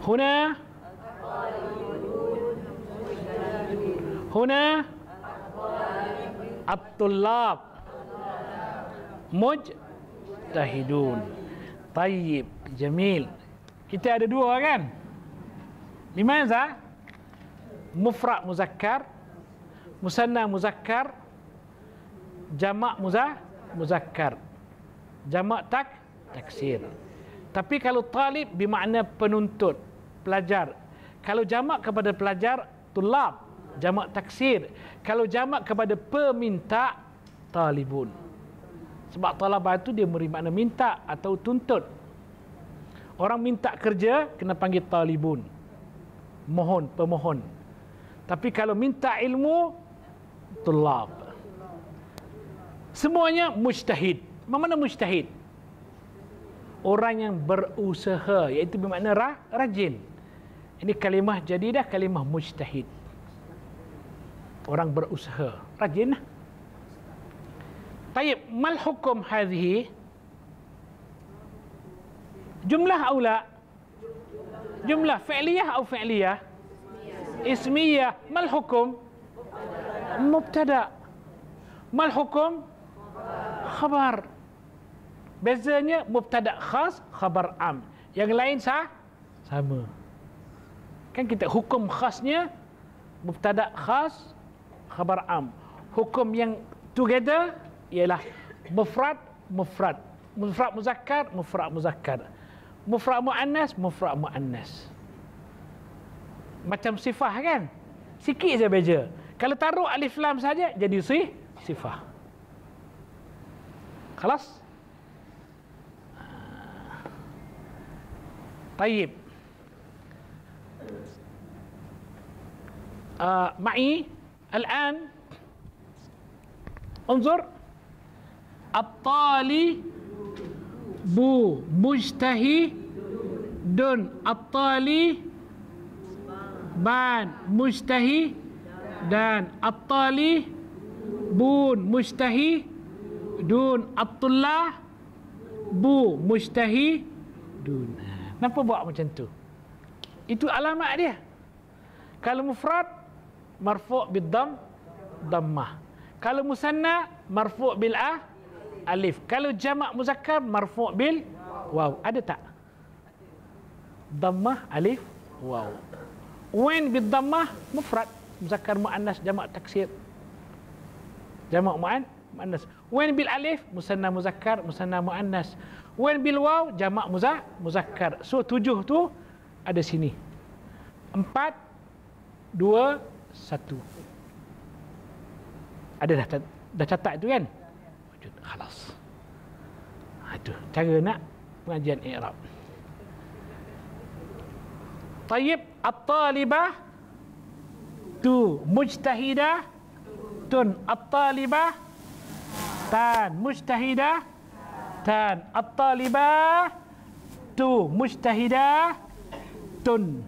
Huna at-tullab mujtahidun. Tayyib, jamil. Kita ada dua kan? Limaza? Mufrad muzakkar, musanna muzakkar, jamak muzakkar, jamak taksir. Tapi kalau talib bermakna penuntut, pelajar. Kalau jamak kepada pelajar, tulab, jamak taksir. Kalau jamak kepada peminta, talibun. Sebab talabah itu dia beri makna minta atau tuntut. Orang minta kerja kena panggil talibun, mohon, pemohon. Tapi kalau minta ilmu, tulab. Semuanya mujtahid. Mana mujtahid? Orang yang berusaha, iaitu bermakna rajin. Ini kalimah jadidah, kalimah mujtahid. Orang berusaha, rajin. Tayyib, mal hukum hadhihi? Jumlah atau la? Jumlah fi'liyah atau fi'liyah? Ismiyah. Mal hukum? Mubtada. Mal hukum? Khabar. Bezanya mubtada khas, khabar am. Yang lain sama. Kan kita hukum khasnya mubtada khas, khabar am. Hukum yang together ialah mufrad muzakkar, mufrad muannas. Macam sifah kan? Sikit je beza. Kalau taruh alif lam saja jadi sifah. Khalas? Tayyib. Ma'i الآن انظر الطالب مجتهد الطالبان مجتهدان الطالبون مجتهدون الطلاب mujtahidun. Kenapa buat macam tu? Itu alamat dia. Kalau mufrad marfu' bid-dhammah. Kalau musanna marfu' bil alif. Kalau jamak muzakkar marfu' bil waw. Ada tak? Dhammah alif waw. When bid-dhammah mufrad muzakkar muannas jamak taksir. Jamak muannas. When bil alif musanna muzakkar musanna muannas. When bil waw jamak muzakkar. So 7 tu ada sini. 4 2 1. Ada dah catat tu kan? Wujud khalas. Itu cara nak pengajian i'rab. Tayyib, at-talibah tu mujtahidah tun, at-talibah tan mujtahidah tan, at-talibah tu mujtahidah tun.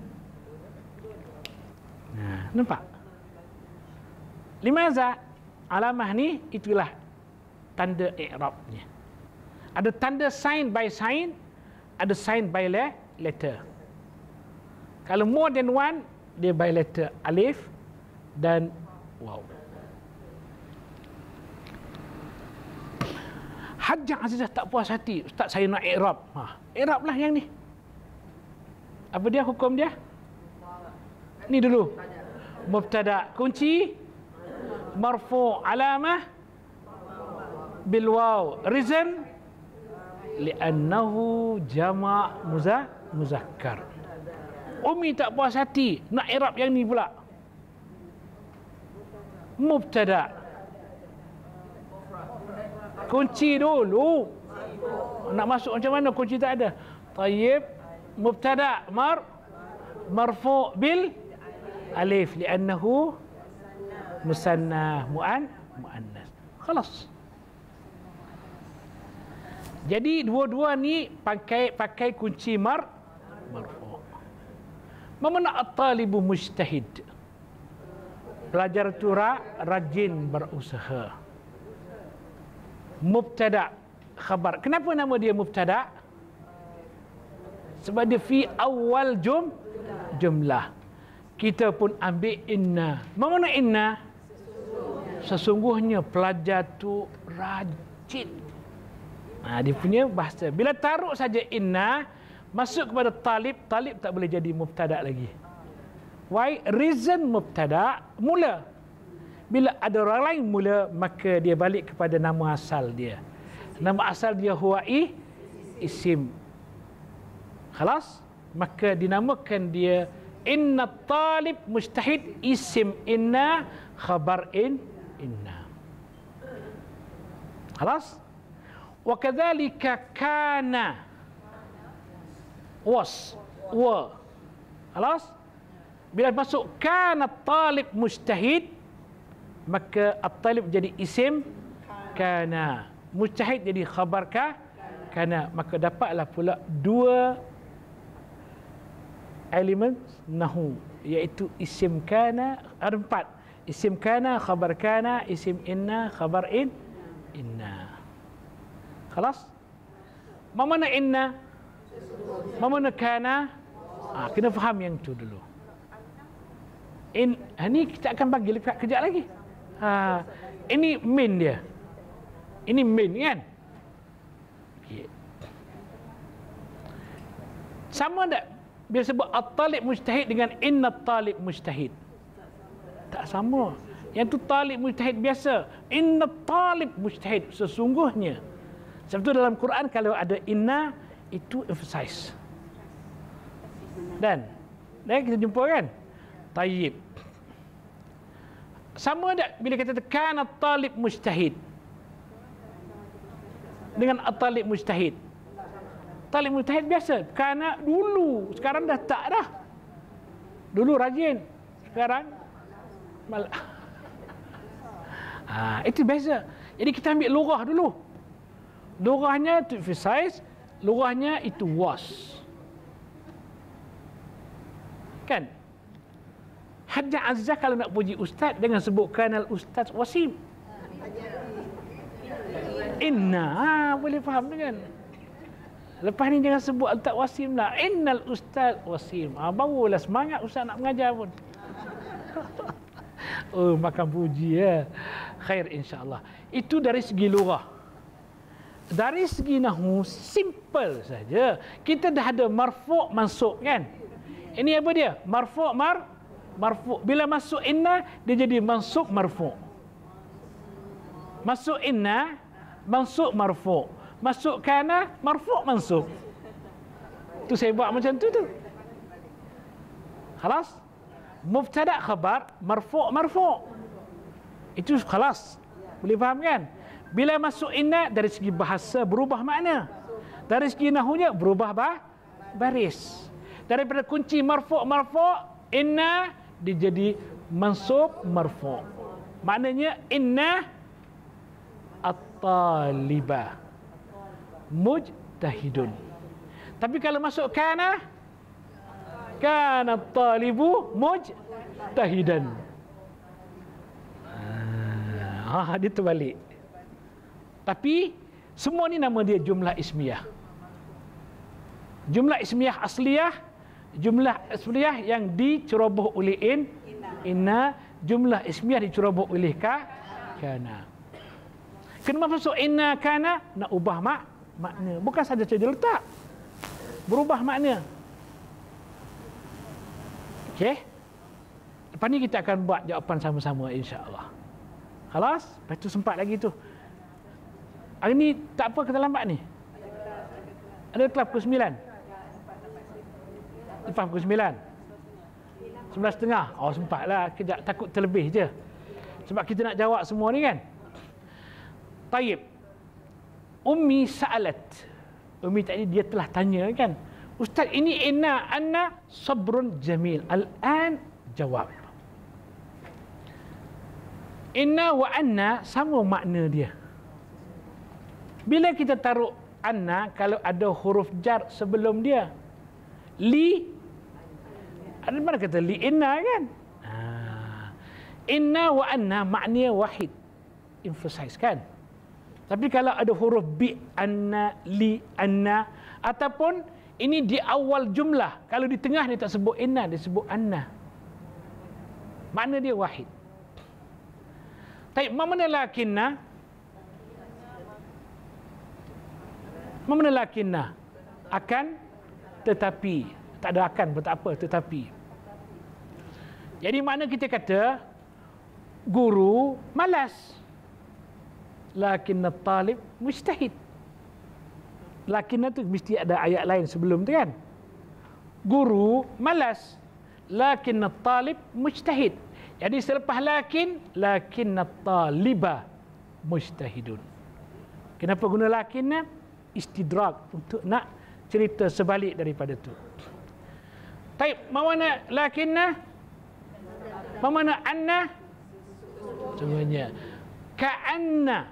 Nah, nampak? Limaza? Alamah ni itulah tanda i'rabnya. Ada tanda sign by sign, ada sign by letter. Kalau more than one, dia by letter alif dan waw. Hajjah Azizah tak puas hati, Ustaz saya nak i'rab. I'rab lah yang ni. Apa dia hukum dia? Ni dulu. Mubtada kunci marfu' alamah bil waw. Reason li'annahu jama' muzakkar. Umi tak puas hati, nak i'rab yang ni pula. Mubtada kunci dulu. Nak masuk macam mana kunci tak ada. Tayyib, mubtada marfu' bil alif li'annahu musanna muannas. Khalas. Jadi dua-dua ni pakai kunci marfu'. Mana at-talibu mujtahid? Pelajar tu rajin berusaha. Mubtada khabar. Kenapa nama dia mubtada? Sebab dia fi awal jumlah. Kita pun ambil inna. Mana inna? Sesungguhnya pelajar tu rajin. Dia punya bahasa. Bila taruh saja inna, masuk kepada talib, talib tak boleh jadi mubtada lagi. Why? Reason mubtada mula. Bila ada orang lain mula, maka dia balik kepada nama asal dia. Nama asal dia huwa isim. Khalas? Maka dinamakan dia inna talib mujtahid, isim inna, khabar inna. Khalas? Wa kadzalika kana, was, wa. Khalas? Bila masuk kana talib mujtahid, maka at-talib jadi isim kana, mujtahid jadi khabar kana. Maka dapatlah pula dua elemen nahu, iaitu isim kana, ada empat. Isim kana, khabar kana, isim inna, khabar inna. Khalas? Mana inna? Mana kana? Kena faham yang tu dulu. Ini kita akan bagi kejap lagi. Ini min dia. Ini min kan? Okay. Sama tak bila sebut at-talib mujtahid dengan inna talib mujtahid? Tak sama. Yang tu talib mujtahid biasa. Inna talib mujtahid sesungguhnya. Sebab tu dalam Quran kalau ada inna, itu emphasize. Dan kita jumpa kan? Tayyib. Sama tak bila kita tekan at-talib mujtahid dengan at-talib mujtahid? Talib mujtahid biasa. Kana dulu, sekarang dah tak dah. Dulu rajin, sekarang malah. Itu biasa. Jadi kita ambil lurah dulu. Lurahnya to emphasize, lurahnya itu was. Kan? Hajjah Azzah kalau nak puji ustaz, jangan sebutkan al-ustaz Wasim. Inna, boleh faham kan? Lepas ni jangan sebut al-ustaz Wasim lah. Innal ustaz Wasim. Barulah semangat ustaz nak mengajar pun. Makan puji ya. Khair insya-Allah. Itu dari segi lurah. Dari segi nahwu simple saja. Kita dah ada marfu' mansub kan? Ini apa dia? Marfu' marfu'. Bila masuk inna, dia jadi mansub marfu'. Masuk inna, mansub marfu'. Masuk kana, marfu' mansub. Tu saya buat macam tu. Khalas? Mubtada khabar, marfu'. Itu khalas. Boleh faham kan? Bila masuk inna, dari segi bahasa berubah makna. Dari segi nahunya berubah baris. Daripada kunci marfu' inna dia jadi mansub marfu'. Maknanya inna at-talibah mujtahidun. Tapi kalau masuk kana at-talibu mujtahidan. Dia terbalik. Tapi semua ni nama dia jumlah ismiyah. Jumlah ismiyah asliyah, jumlah ismiyah yang diceroboh oleh inna, jumlah ismiyah diceroboh oleh kana. Kenapa masuk inna kana? Nak ubah makna. Bukan saja letak. Berubah makna. Okey? Lepas ni kita akan buat jawapan sama-sama insya-Allah. Khalas? Lepas tu sempat lagi tu. Hari ni tak apa kita lambat ni. Ada kelas pukul 9. Lepas pukul 9. 11.30. Sempatlah. Kejap takut terlebih je. Sebab kita nak jawab semua ni kan. Tayyib. Ummi sa'alat. Ummi tadi dia telah tanya kan. Ustaz ini anna sabrun jamil. Al-an jawab. Inna wa anna sama makna dia. Bila kita taruh anna, kalau ada huruf jar sebelum dia, li, ada mana kata li inna kan? Inna wa anna maknanya wahid, emphasize kan? Tapi kalau ada huruf bi, anna, li, anna, ataupun Ini di awal jumlah. Kalau di tengah dia tak sebut inna, dia sebut anna. Makna dia wahid. Taib, mana lakinna? Mana lakinna? Akan, tetapi. Tak ada akan pun tak apa, tetapi. Jadi makna kita kata guru malas. Lakinna talib mujtahid. Lakinna tu mesti ada ayat lain sebelum tu kan. Guru malas. Lakinna talib mujtahid. Jadi selepas lakinna taliba mujtahidun. Kenapa guna lakinna? Istidrak untuk nak cerita sebalik daripada tu. Taib, mana lakinna? Mana anna? Semuanya. Ka'anna.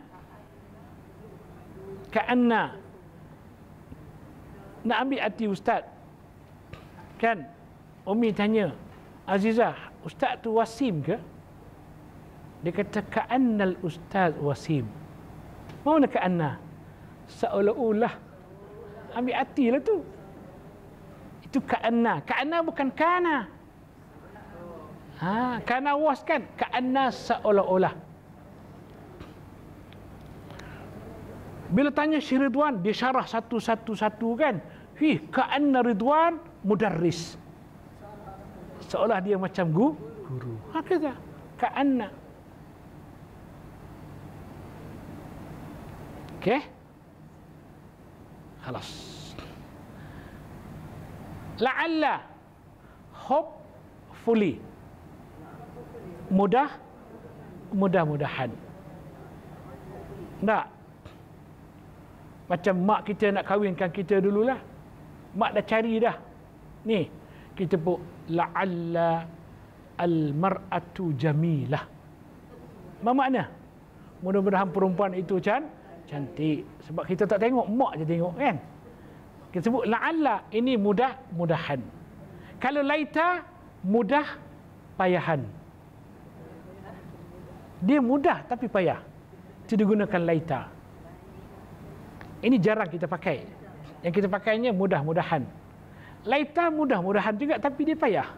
Nak ambil hati ustaz. Kan? Umi tanya, Azizah, ustaz tu wasim ke? Dia kata ka'annal ustaz wasim. Mana ka'anna? Seolah-olah. Ambil hati lah tu. Itu ka'anna. Ka'anna bukan kana. Kana was kan? Ka'anna seolah-olah. Bila tanya Syekh Ridwan, dia syarah satu-satu kan. Ka'anna Ridwan mudarris. Seolah dia macam guru. Kata ka'anna. Okey? Khalas. La'alla, hopefully. Mudah-mudahan. Tak. Macam mak kita nak kahwinkan kita dululah. Mak dah cari dah. Ni, kita pun la'alla al-mar'atu jamilah. Apa makna? Mudah-mudahan perempuan itu cantik. Sebab kita tak tengok, mak je tengok kan. Kita sebut la'alla, ini mudah-mudahan. Kalau laita, mudah payahan. Dia mudah tapi payah. Itu digunakan laita. Ini jarang kita pakai. Yang kita pakainya mudah-mudahan. Laita mudah-mudahan juga tapi dia payah.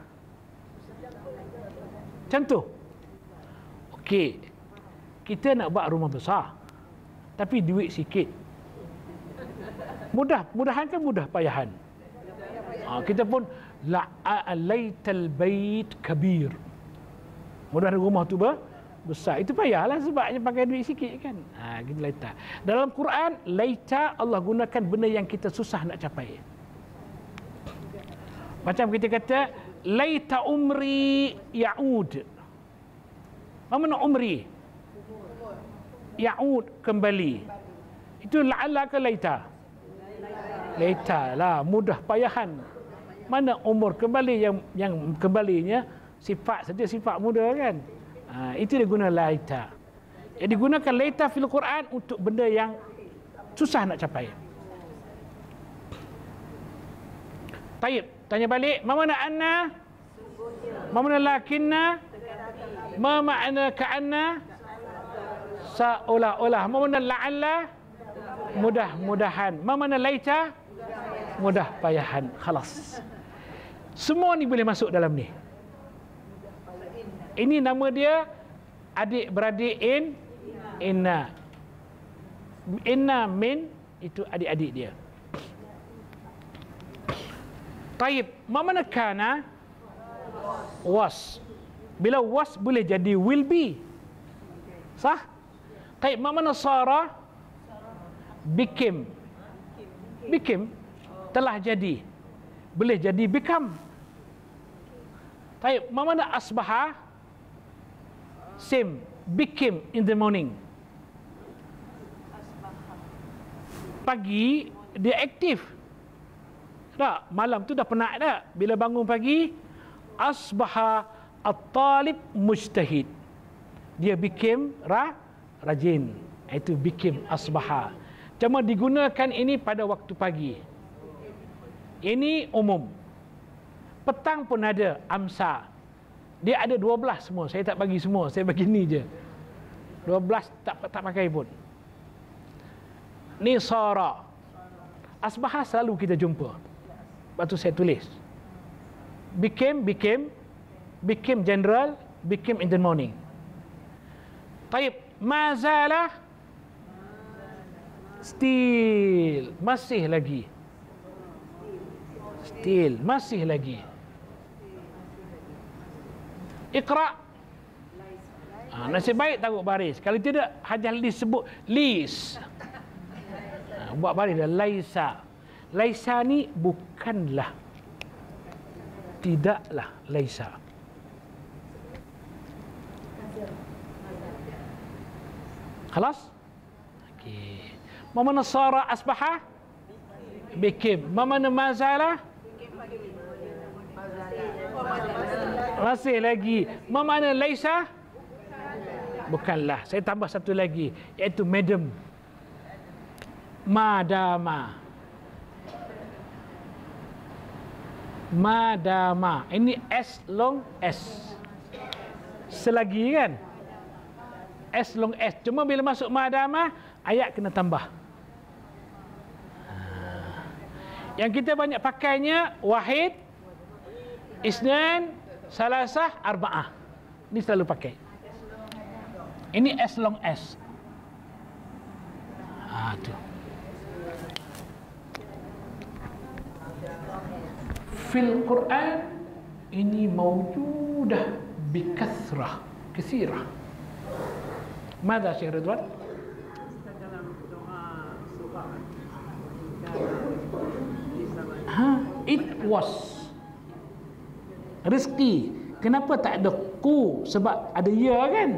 Contoh. Okey. Kita nak buat rumah besar. Tapi duit sikit. Mudah-mudahan kan mudah payahan. Kita pun laital bait kabir. Mudah rumah tu besar. Itu payahlah sebabnya pakai duit sikit kan. Gitu laita. Dalam Quran, laita Allah gunakan benda yang kita susah nak capai. Macam kita kata, laita umri ya'ud. Apa makna umri? Ya'ud, kembali. Itu la'alla ke laita? Laita lah, mudah payahan. Mana umur kembali yang kembalinya sifat saja, sifat muda kan. Itu dia guna laita. Jadi digunakan laita fil Quran untuk benda yang susah nak capai. Taib, tanya balik, ma mana anna? Ma mana lakinna? Ma makna ka'anna? Seolah-olah. Ma mana la'alla? Mudah-mudahan. Ma mana laita? Mudah payahan. Khalas. Semua ni boleh masuk dalam ni. Ini nama dia adik-beradik inna. Inna min itu adik-adik dia. Taib, mana kana? Was. Bila was boleh jadi will be. Sah? Taib, mana sara? Became. Became telah jadi. Boleh jadi become. Taib, mana asbaha? Same. Became in the morning. Pagi dia aktif. Tak, malam tu dah penat dah. Bila bangun pagi, asbaha at-talib mujtahid. Dia became rajin. Itu became asbaha. Cuma digunakan ini pada waktu pagi. Ini umum. Petang pun ada amsa. Dia ada 12 semua. Saya tak bagi semua. Saya bagi ni je. 12 tak pakai pun. Ni sara. Asbaha selalu kita jumpa. Lepas tu saya tulis. Became general, became in the morning. Taib, mazalah, still, masih lagi. Still, masih lagi. Iqra. Nasib baik taruh baris. Kalau tidak, hanya disebut list. Buat baris dah, laisa. Laisa ni bukanlah. Tidaklah laisa. Khalas? Okey. Ma mana sara asbaha? Became. Ma mana mazala? Masih lagi. Ma mana laisa? Bukanlah. Saya tambah satu lagi, iaitu madam. Madama. Madama. Ini as long as. Selagi kan? As long as. Cuma bila masuk madama, ayat kena tambah. Yang kita banyak pakainya wahid, isnan, salasah, arba'ah. Ini selalu pakai. Ini as long as. Tu. Fil Quran ini mawjudah bikathrah, kathirah. Mada Syekh Ridwan? It was. Rezeki. Kenapa tak ada ku? Sebab ada ya kan?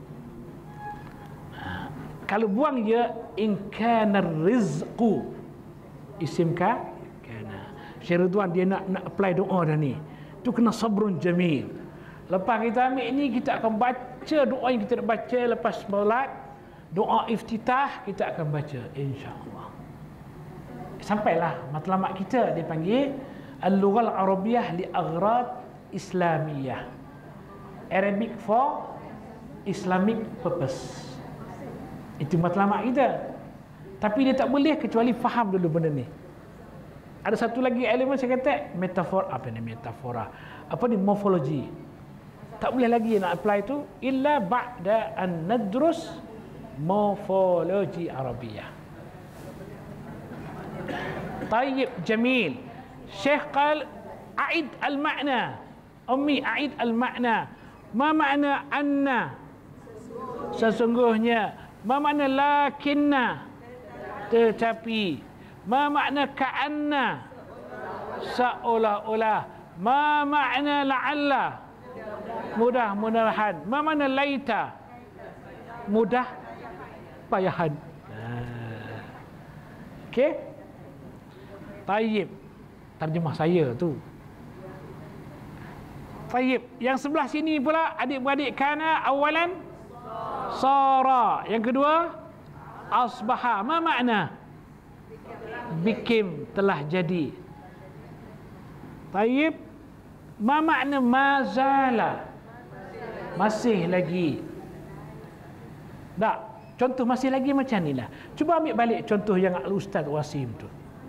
Kalau buang ya, in kana rizqu. Isim ka? Kana. Syekh Ridwan dia nak apply doa dah ni. Tu kena sabrun jamil. Lepas kita ambil ni, kita akan baca doa yang kita nak baca lepas solat. Doa iftitah kita akan baca, insya-Allah. Sampailah matlamat kita dia panggil Al-Lughah Al-Arabiyah li Aghrad Islamiyah. Arabic for Islamic purpose. Itu matlamat kita. Tapi dia tak boleh kecuali faham dulu benda ni. Ada satu lagi elemen saya kata metafor, apa ni metafora? Apa ni morfologi? Tak boleh lagi nak apply tu illa ba'da an nadrus morfologi Arabiyah. Tayyib, jamil. Syekh qal a'id al-ma'na. Ummi a'id al-ma'na. Ma makna anna? Sesungguhnya. Ma makna lakinna? Tetapi. Ma makna ka'anna? Seolah-olah. Ma makna la'alla? Mudah-mudahan. Ma makna laita? Mudah payahan. Okey. Tayyib. Terjemah saya tu. Tayyib. Yang sebelah sini pula adik-beradik kana awalan sara. Yang kedua asbaha. Ma makna? Became, telah jadi. Tayyib. Ma makna mazala? Masih lagi. Tak. Contoh masih lagi macam ni lah. Cuba ambil balik contoh yang Al-Ustaz Wasim tu.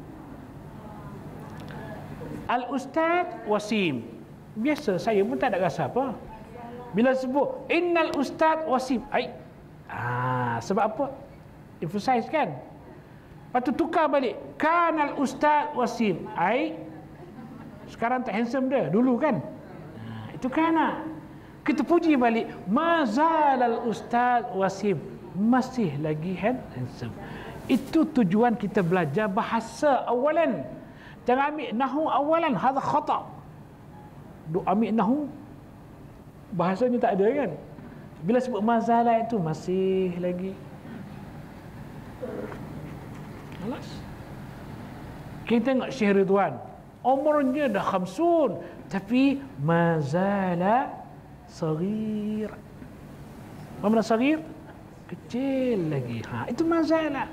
Al-Ustaz Wasim. Biasa saya pun tak ada rasa apa. Bila sebut innal Ustaz Wasim. Sebab apa? Emphasize kan? Lepas tu tukar balik. Kanal Ustaz Wasim. Sekarang tak handsome dah. Dulu kan? Itu kana. Kita puji balik. Mazalal Ustaz Wasim. Masih lagi handsome. Itu tujuan kita belajar bahasa awalan. Jangan ambil nahu awalan, hadha khata. Ambil nahu, bahasanya tak ada kan. Bila sebut mazalah itu masih lagi. Alas. Kita tengok Syekh Ridwan, umurnya dah 50, tapi mazala saghir. Apa makna saghir? Kecil lagi. Itu mazalah.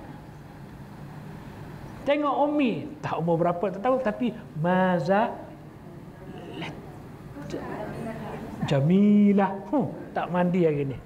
Tengok Ummi, tak umur berapa tak tahu, tapi mazalah jamilah. Tak mandi hari ni.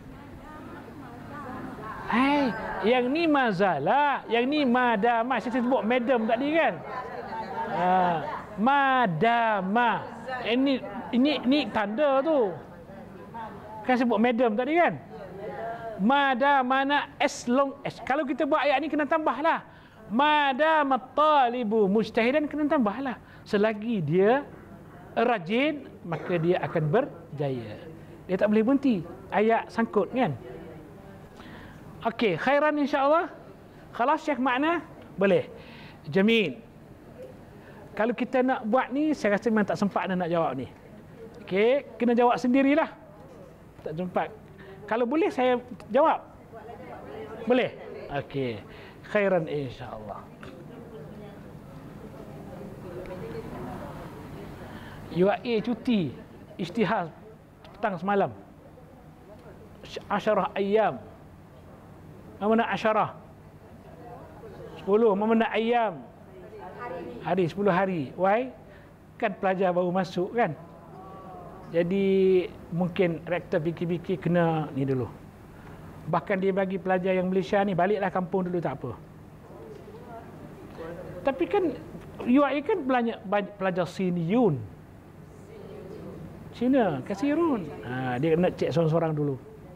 Yang ni mazalah, yang ni madamah. Saya sebut madam tadi kan. Madama. Ini tanda tu. Kan sebut madam tadi kan? Madama nak as long as. Kalau kita buat ayat ni kena tambahlah. Madama talibu mujtahidan, kena tambahlah. Selagi dia rajin, maka dia akan berjaya. Dia tak boleh berhenti. Ayat sangkut kan? Okey, khairan insya-Allah. Khalas Syekh makna? Boleh. Jamil. Kalau kita nak buat ni, saya rasa memang tak sempat nak jawab ni. Okey, kena jawab sendirilah. Tak sempat. Kalau boleh saya jawab. Boleh? Okey. Khairan insya-Allah. UAE cuti ijtihad petang semalam. 10 ayam. Mana asyarah? 10. Mana ayam? Hari 10 hari. Why? Kan pelajar baru masuk kan? Jadi mungkin rektor fikir-fikir kena ni dulu. Bahkan dia bagi pelajar yang Malaysia ni baliklah kampung dulu, tak apa. Tapi kan UAE kan banyak pelajar Siniyun. Cina, Kasirun. Dia nak cek seorang-seorang dulu.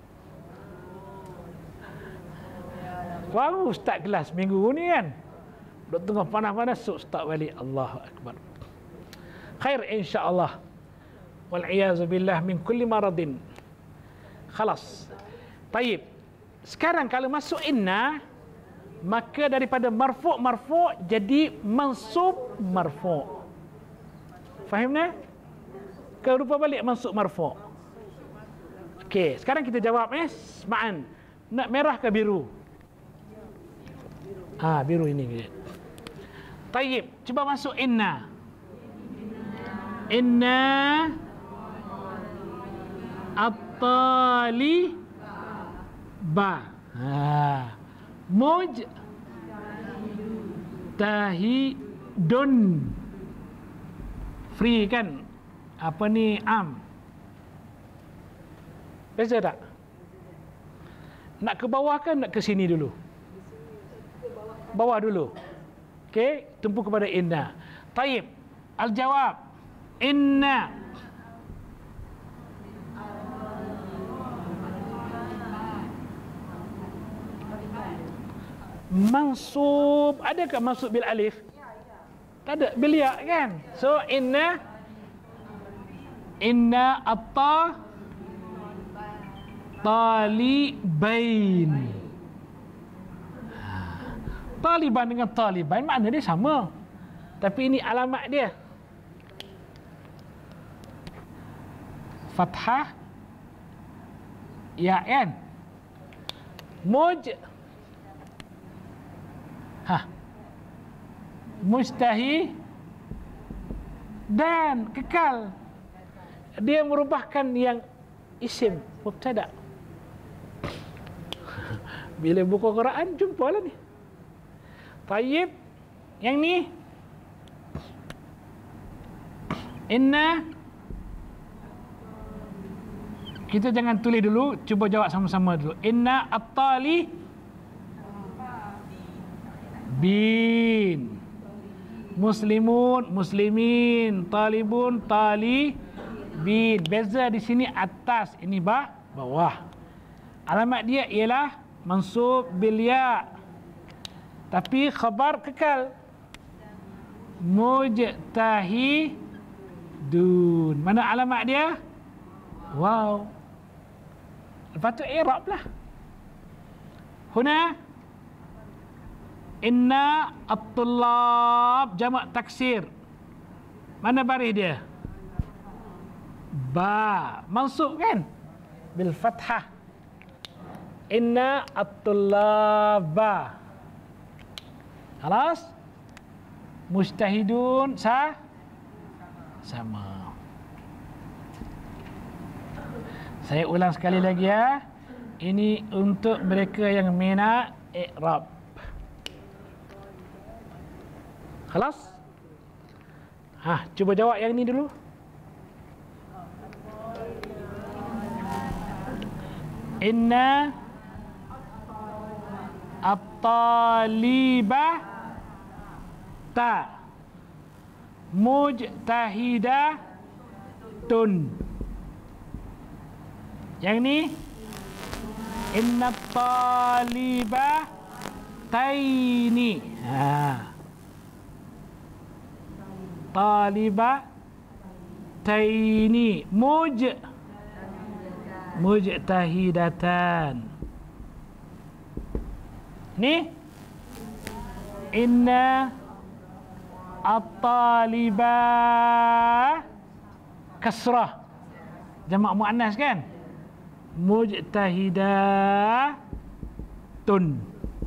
Baru start kelas minggu ni kan. Duk tengah panas-panas, start balik. Allahu Akbar. Khair insya-Allah. Wal'iyazu billah min kulli maradin. Khalas. Taib. Sekarang kalau masuk inna, maka daripada marfu' jadi mansub marfu'. Faham tak? Kalau rupa balik mansub marfu'. Okey, sekarang kita jawab Ma'an. Nak merah ke biru? Biru ini. Taib. Cuba masuk inna. Inna at-tali ba. Muj tahidun. Free kan? Apa ni am? Beza tak? Nak ke bawah kan nak ke sini dulu? Bawah dulu. Okey, tumpu kepada inna. Taib. Al-jawab. Inna. Mansub. Adakah mansub bil alif? Tak ada. Bil ya kan? So inna atta talibain. Taliban dengan Taliban makna dia sama. Tapi ini alamat dia. Fathah ya kan? Mustahi dan kekal. Dia merubahkan yang isim mubtada. Bila buka Quran jumpalah ni. Tayyib. Yang ni inna. Kita jangan tulis dulu, cuba jawab sama-sama dulu. Inna at-tali bin. Muslimun, muslimin, talibun, tali bin. Beza di sini atas, ini bawah. Alamat dia ialah mansub bil ya. Tapi khabar kekal. Mujtahidun. Mana alamat dia? Wow. Lepas tu i'rab lah. Huna inna at-tullab jamak taksir. Mana baris dia? Ba. Mansub kan? Bil fathah. Inna at-tullaba. Halas? Mujtahidun sama. Saya ulang sekali lagi ya. Ini untuk mereka yang minat i'rab. Halas? Cuba jawab yang ini dulu. Inna at-talibah ta mujtahidatun. Yang ni inna talibataini. Talibataini mujtahidatan. Ni inna at-talibah kasrah, jamak muannas kan, mujtahidatun.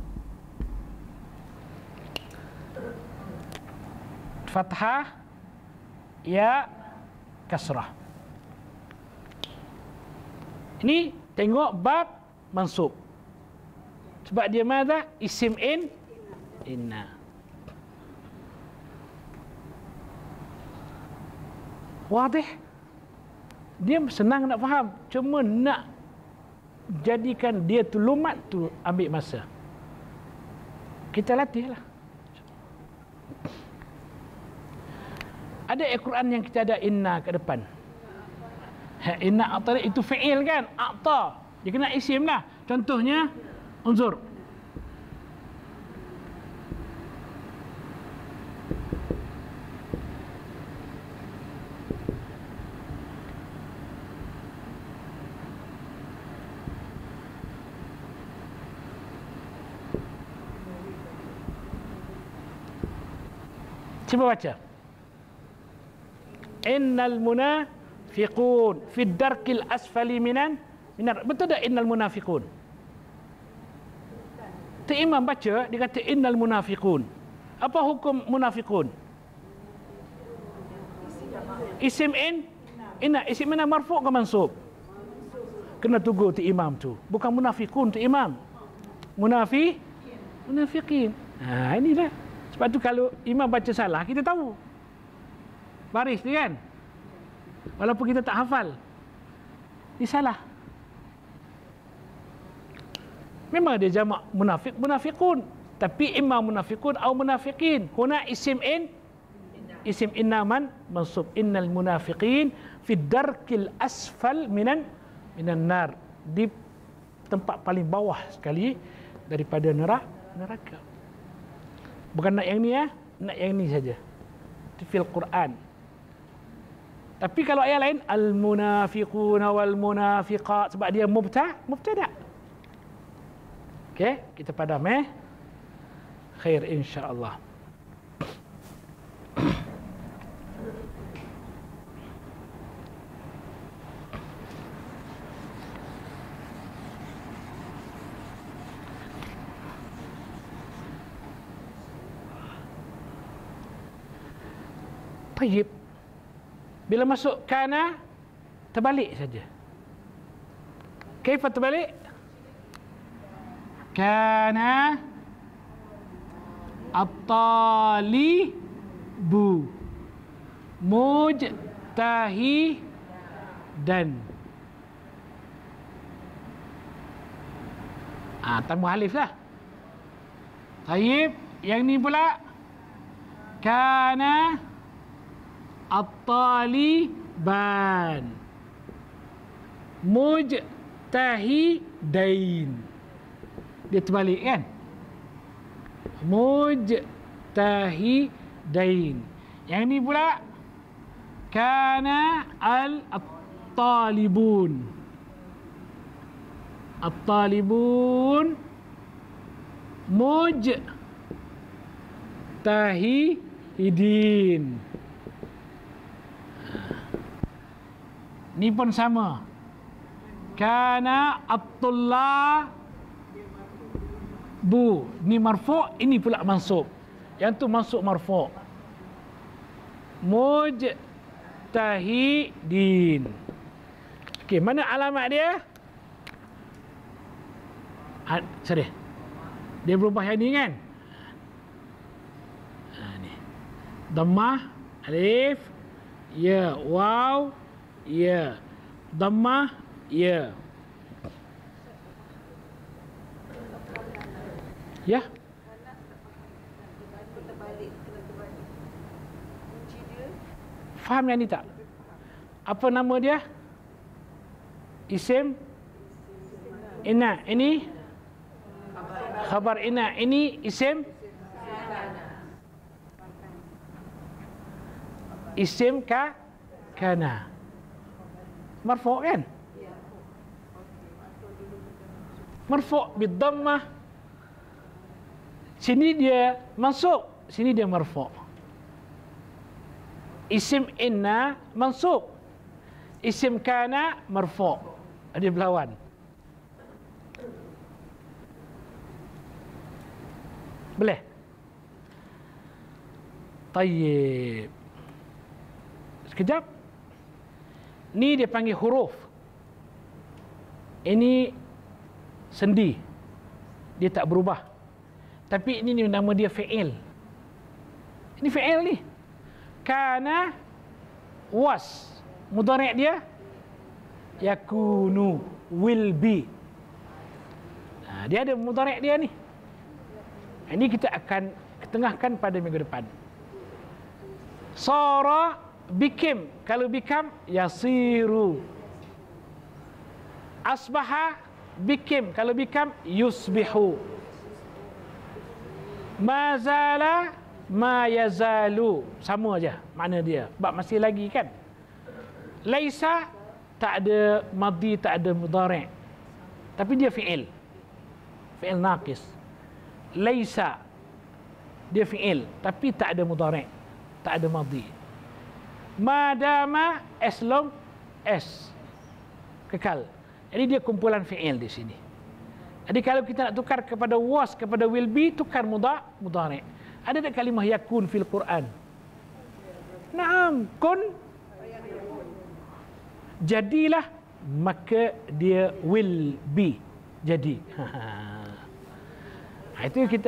Fathah, ya, kasrah. Ini tengok bab mansub. Sebab dia mana? Isim inna. Wadih. Dia senang nak faham. Cuma nak jadikan dia tu lumat tu ambil masa. Kita latihlah. Ada Al-Quran yang kita ada inna ke depan. Inna a'ta itu fi'il kan? A'ta. Dia kena isim lah. Contohnya, unzur. Cuba baca. Innal munafiqun fi darkil asfali minan. Betul tak innal munafiqun? Tu imam baca, dia kata innal munafiqun. Apa hukum munafiqun? Isim inna. Isim inna marfu' ke mansub? Kena tunggu tu imam tu. Bukan munafiqun tu imam. Munafiqin. Inilah. Sebab tu kalau imam baca salah, kita tahu. Baris dia kan? Walaupun kita tak hafal. Ini salah. Memang dia jamak munafiqun. Tapi imam munafiqun atau munafiqin. Huna isim inna man mansub. Innal munafiqin fi darkil asfal minan nar. Di tempat paling bawah sekali daripada neraka. Bukan nak yang ni nak yang ni saja. Itu fil Quran. Tapi kalau ayat lain al-munafiquna wal munafiqat, sebab dia mubtada. Okey, kita padam khair insya-Allah. Tayyib. Bila masuk kana, terbalik saja. Kaifa terbalik? Kana at-talibu mujtahidan. Tambah alif lah. Tayyib. Yang ni pula kana at-taliban mujtahidain. Dia terbalik kan? Mujtahidain. Yang ni pula kana at-talibun. At-talibun mujtahidin. Ni pun sama. Kana at-tullabu. Ni marfu', ini pula mansub. Yang tu mansub marfu'. Mujtahidin. Okey, mana alamat dia? Sorry. Dia berubah yang ni kan? Ni. Dhammah, alif, ya, waw, ya. Dhammah, ya. Ya. Terbalik. Kunci dia Faham yang ni tak? Apa nama dia? Isim inna. Ini khabar inna. Ini isim kana. Marfu' kan? Marfu' bid-dhammah. Sini dia mansub, sini dia marfu'. Isim inna mansub. Isim kana marfu'. Dia berlawan. Boleh? Tayyib. Sekejap. Ni dia panggil huruf. Ini sendi. Dia tak berubah. Tapi ini nama dia fi'il. Ini fi'il ni. Kana was. Mudhari' dia yakunu, will be. Dia ada mudhari' dia ni. Ini kita akan ketengahkan pada minggu depan. Sara, became. Kalau become, yasiru. Asbaha, became. Kalau become, yusbihu. Mazala, ma yazalu. Sama aja makna dia. Sebab masih lagi kan. Laisa, tak ada madhi, tak ada mudhari'. Tapi dia fi'il. Fi'il naqis. Laisa, dia fi'il. Tapi tak ada mudhari'. Tak ada madhi. Madama, as long as. Kekal. Jadi dia kumpulan fi'il di sini. Jadi kalau kita nak tukar kepada was, kepada will be, tukar mudhari'. Ada tak kalimah yakun fil Quran? Naam, kun. Jadilah, maka dia will be. Jadi. Itu kita.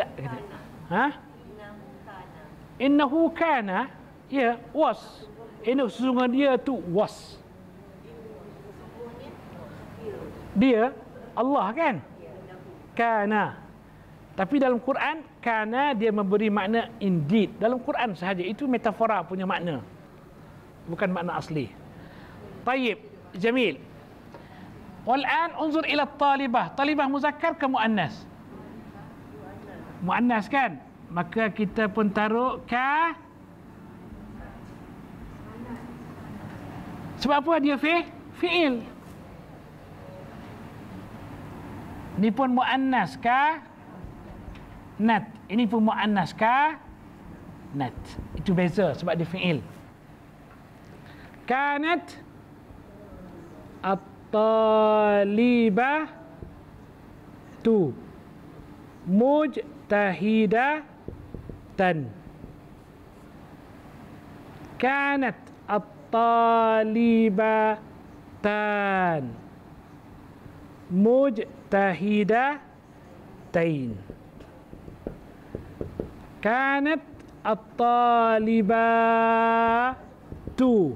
Innahu kana, ya, was. Innahu sesungguhnya dia tu was. Dia Allah kan? Kana. Tapi dalam Quran, kana dia memberi makna indeed. Dalam Quran sahaja. Itu metafora punya makna. Bukan makna asli. Tayyib. Jamil. Wal'an unzur ila talibah. Talibah muzakkar ke muannas? Muannas kan? Maka kita pun taruh ka. Sebab apa dia fi'il? Ini pun muannas ka nat. Ini pun muannas ka nat. Itu beza sebab dia fi'il. Kanat at-talibah tu mujtahidatan. Kanat at-talibatan mujtahidatain. Kanat at-talibatu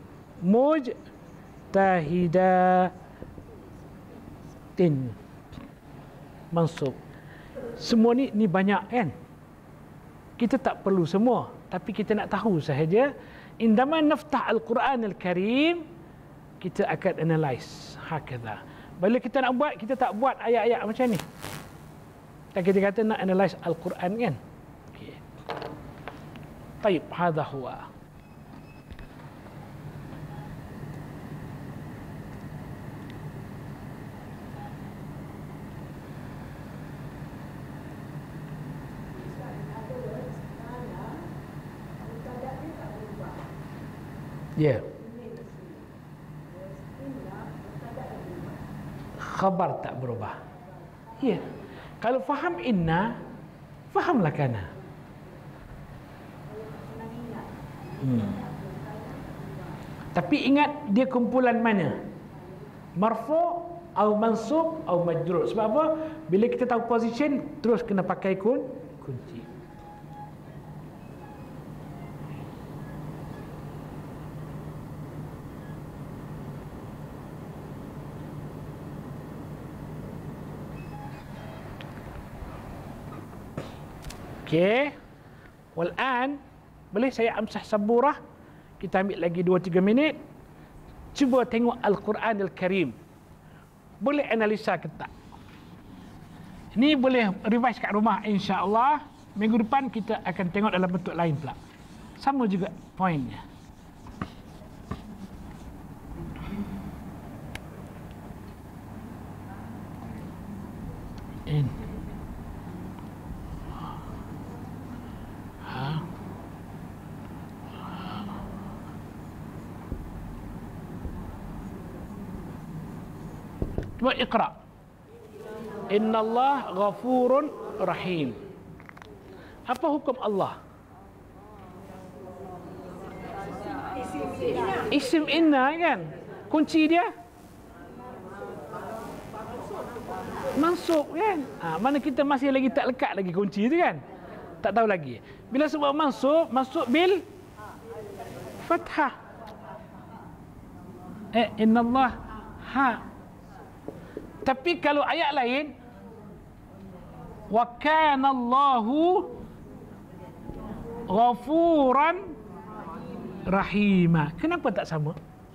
mujtahidatin. Mansub. Semua ni banyak kan? Kita tak perlu semua, tapi kita nak tahu sahaja. Indama naftah Al-Quran Al-Karim, kita akan analyse hakadha. Bila kita nak buat, kita tak buat ayat-ayat macam ni. Dan kita kata nak analyse Al-Quran kan? Okay. Taib, hadha huwa. Ya. Yeah. Khabar tak berubah. Ya. Yeah. Kalau faham inna, fahamlah kana. Tapi ingat dia kumpulan mana? Marfu' atau mansub atau majrur. Sebab apa? Bila kita tahu position, terus kena pakai kunci. Okey. Wal'an, boleh saya amsah saburah? Kita ambil lagi 2-3 minit. Cuba tengok Al-Quran Al-Karim. Boleh analisa ke tak? Ini boleh revise kat rumah, insya-Allah. Minggu depan kita akan tengok dalam bentuk lain pula. Sama juga poinnya. In. Coba iqra. Innallaha ghafurun rahim. Apa hukum Allah? Isim inna kan? Kunci dia mansub kan? Mana kita masih lagi tak lekat lagi kunci tu kan? Tak tahu lagi. Bila sebut mansub, mansub bil fathah. Innallah ha. Tapi kalau ayat lain, wa kana Allahu ghafuran rahima. Kenapa tak sama?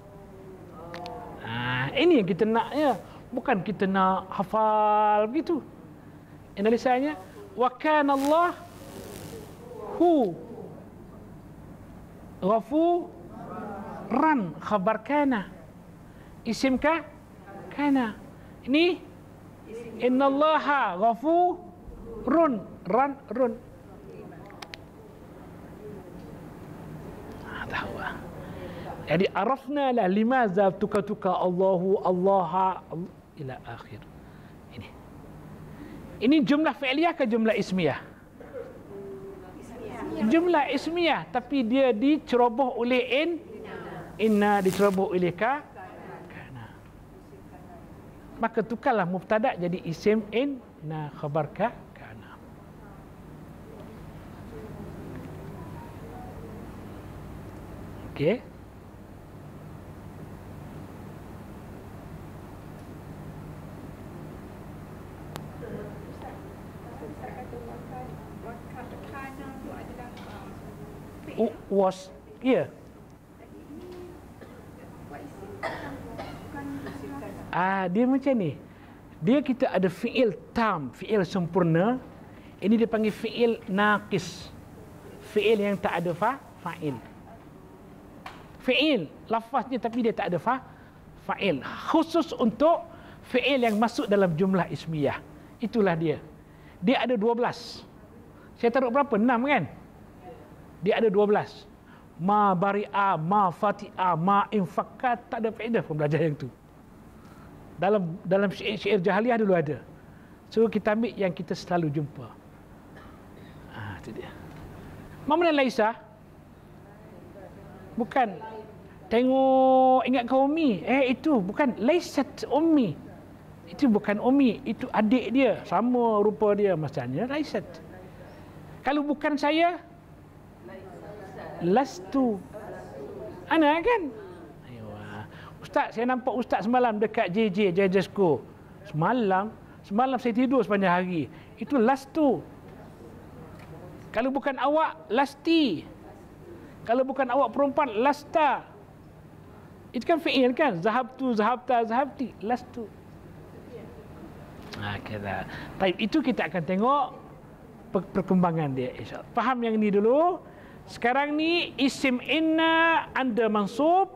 Ini yang kita nak ya. Bukan kita nak hafal begitu. Analisanya, wa kana Allahu ghafuran, khabar kana. Isim ka? Kana. Ini innallaha ghafurun run. Tahu. Jadi arafna lah limaza tuka Allahu Allah ila akhir. Ini jumlah fi'liyah ke jumlah ismiyah? Jumlah ismiyah, tapi dia diceroboh oleh inna diceroboh oleh ka. Maka tukarlah mubtada jadi isim inna, khabar ka kana. Okey. Was ya. Dia macam ni. Dia kita ada fi'il tam, fi'il sempurna. Ini dia panggil fi'il naqis. Fi'il yang tak ada fa'il. Fi'il lafaznya tapi dia tak ada fa'il. Khusus untuk fi'il yang masuk dalam jumlah ismiyah. Itulah dia. Dia ada 12. Saya taruh berapa? 6 kan? Dia ada 12. Ma bari'a, ma fati'a, ma infakat. Tak ada faedah pun belajar yang tu. Dalam syair jahiliah dulu ada. So kita ambil yang kita selalu jumpa. Itu dia. Mana Laisa? Bukan. Tengok, ingat kau Ummi? Itu bukan. Laisat Ummi. Itu bukan Ummi. Itu adik dia. Sama rupa dia. Maksudnya Laisat. Kalau bukan saya, Lastu. Ana kan? Ustaz, saya nampak Ustaz semalam dekat JJ School. Semalam saya tidur sepanjang hari. Itu lastu. Kalau bukan awak, lasti. Kalau bukan awak perempuan, lasta. Itu kan fi'il kan? Zahabtu, zahabta, zahabti. Lastu. Kata. Baik, itu kita akan tengok perkembangan dia. InsyaAllah. Faham yang ni dulu. Sekarang ni isim inna anda mansub.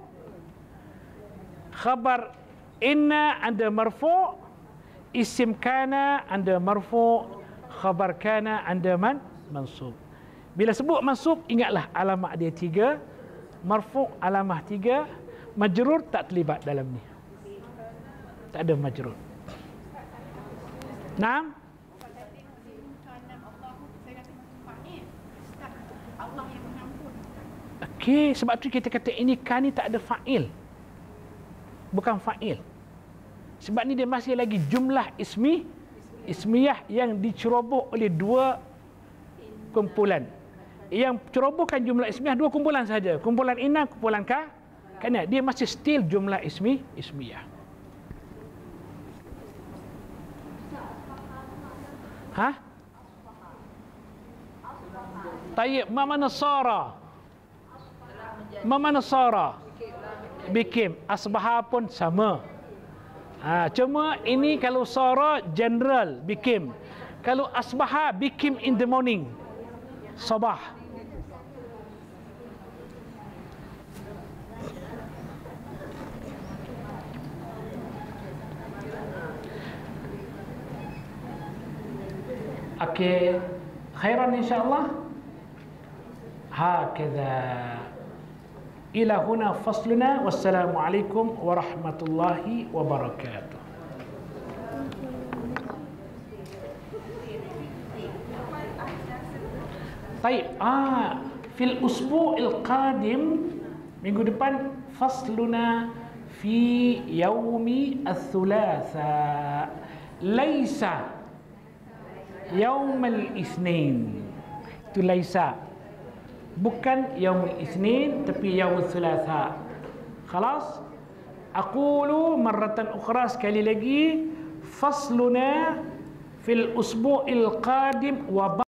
Khabar inna anda marfu', isim kana anda marfu', khabar kana anda mansub. Bila sebut mansub, ingatlah alamat dia 3, marfu' alamah 3, majrur tak terlibat dalam ni. Tak ada majrur. Naam? Okey, sebab tu kita kata ini kan ni tak ada fa'il. Bukan fa'il. Sebab ni dia masih lagi jumlah ismiyah yang diceroboh oleh 2 kumpulan. Yang cerobohkan jumlah ismiyah 2 kumpulan saja. Kumpulan inna, kumpulan ka. Kerana dia masih still jumlah ismiyah. Tayyib, ma mana sara? Mana sara? Became. Asbaha pun sama. Cuma ini kalau sara general, became. Kalau asbaha, became in the morning. Sabah. Okey, khairan insyaallah. Hakadha. Ila huna fasluna. Wassalamualaikum warahmatullahi wabarakatuh. Baik, fil usbu'il qadim, minggu depan, fasluna fi yaumi ats-tsulatsa. Laisa yaumul isnin. Itu laisa. Bukan yaumul isnin tapi yaumul thulatha. Khalas? Aqulu marratan ukhra, sekali lagi, fasluna fil usbu'il qadim wa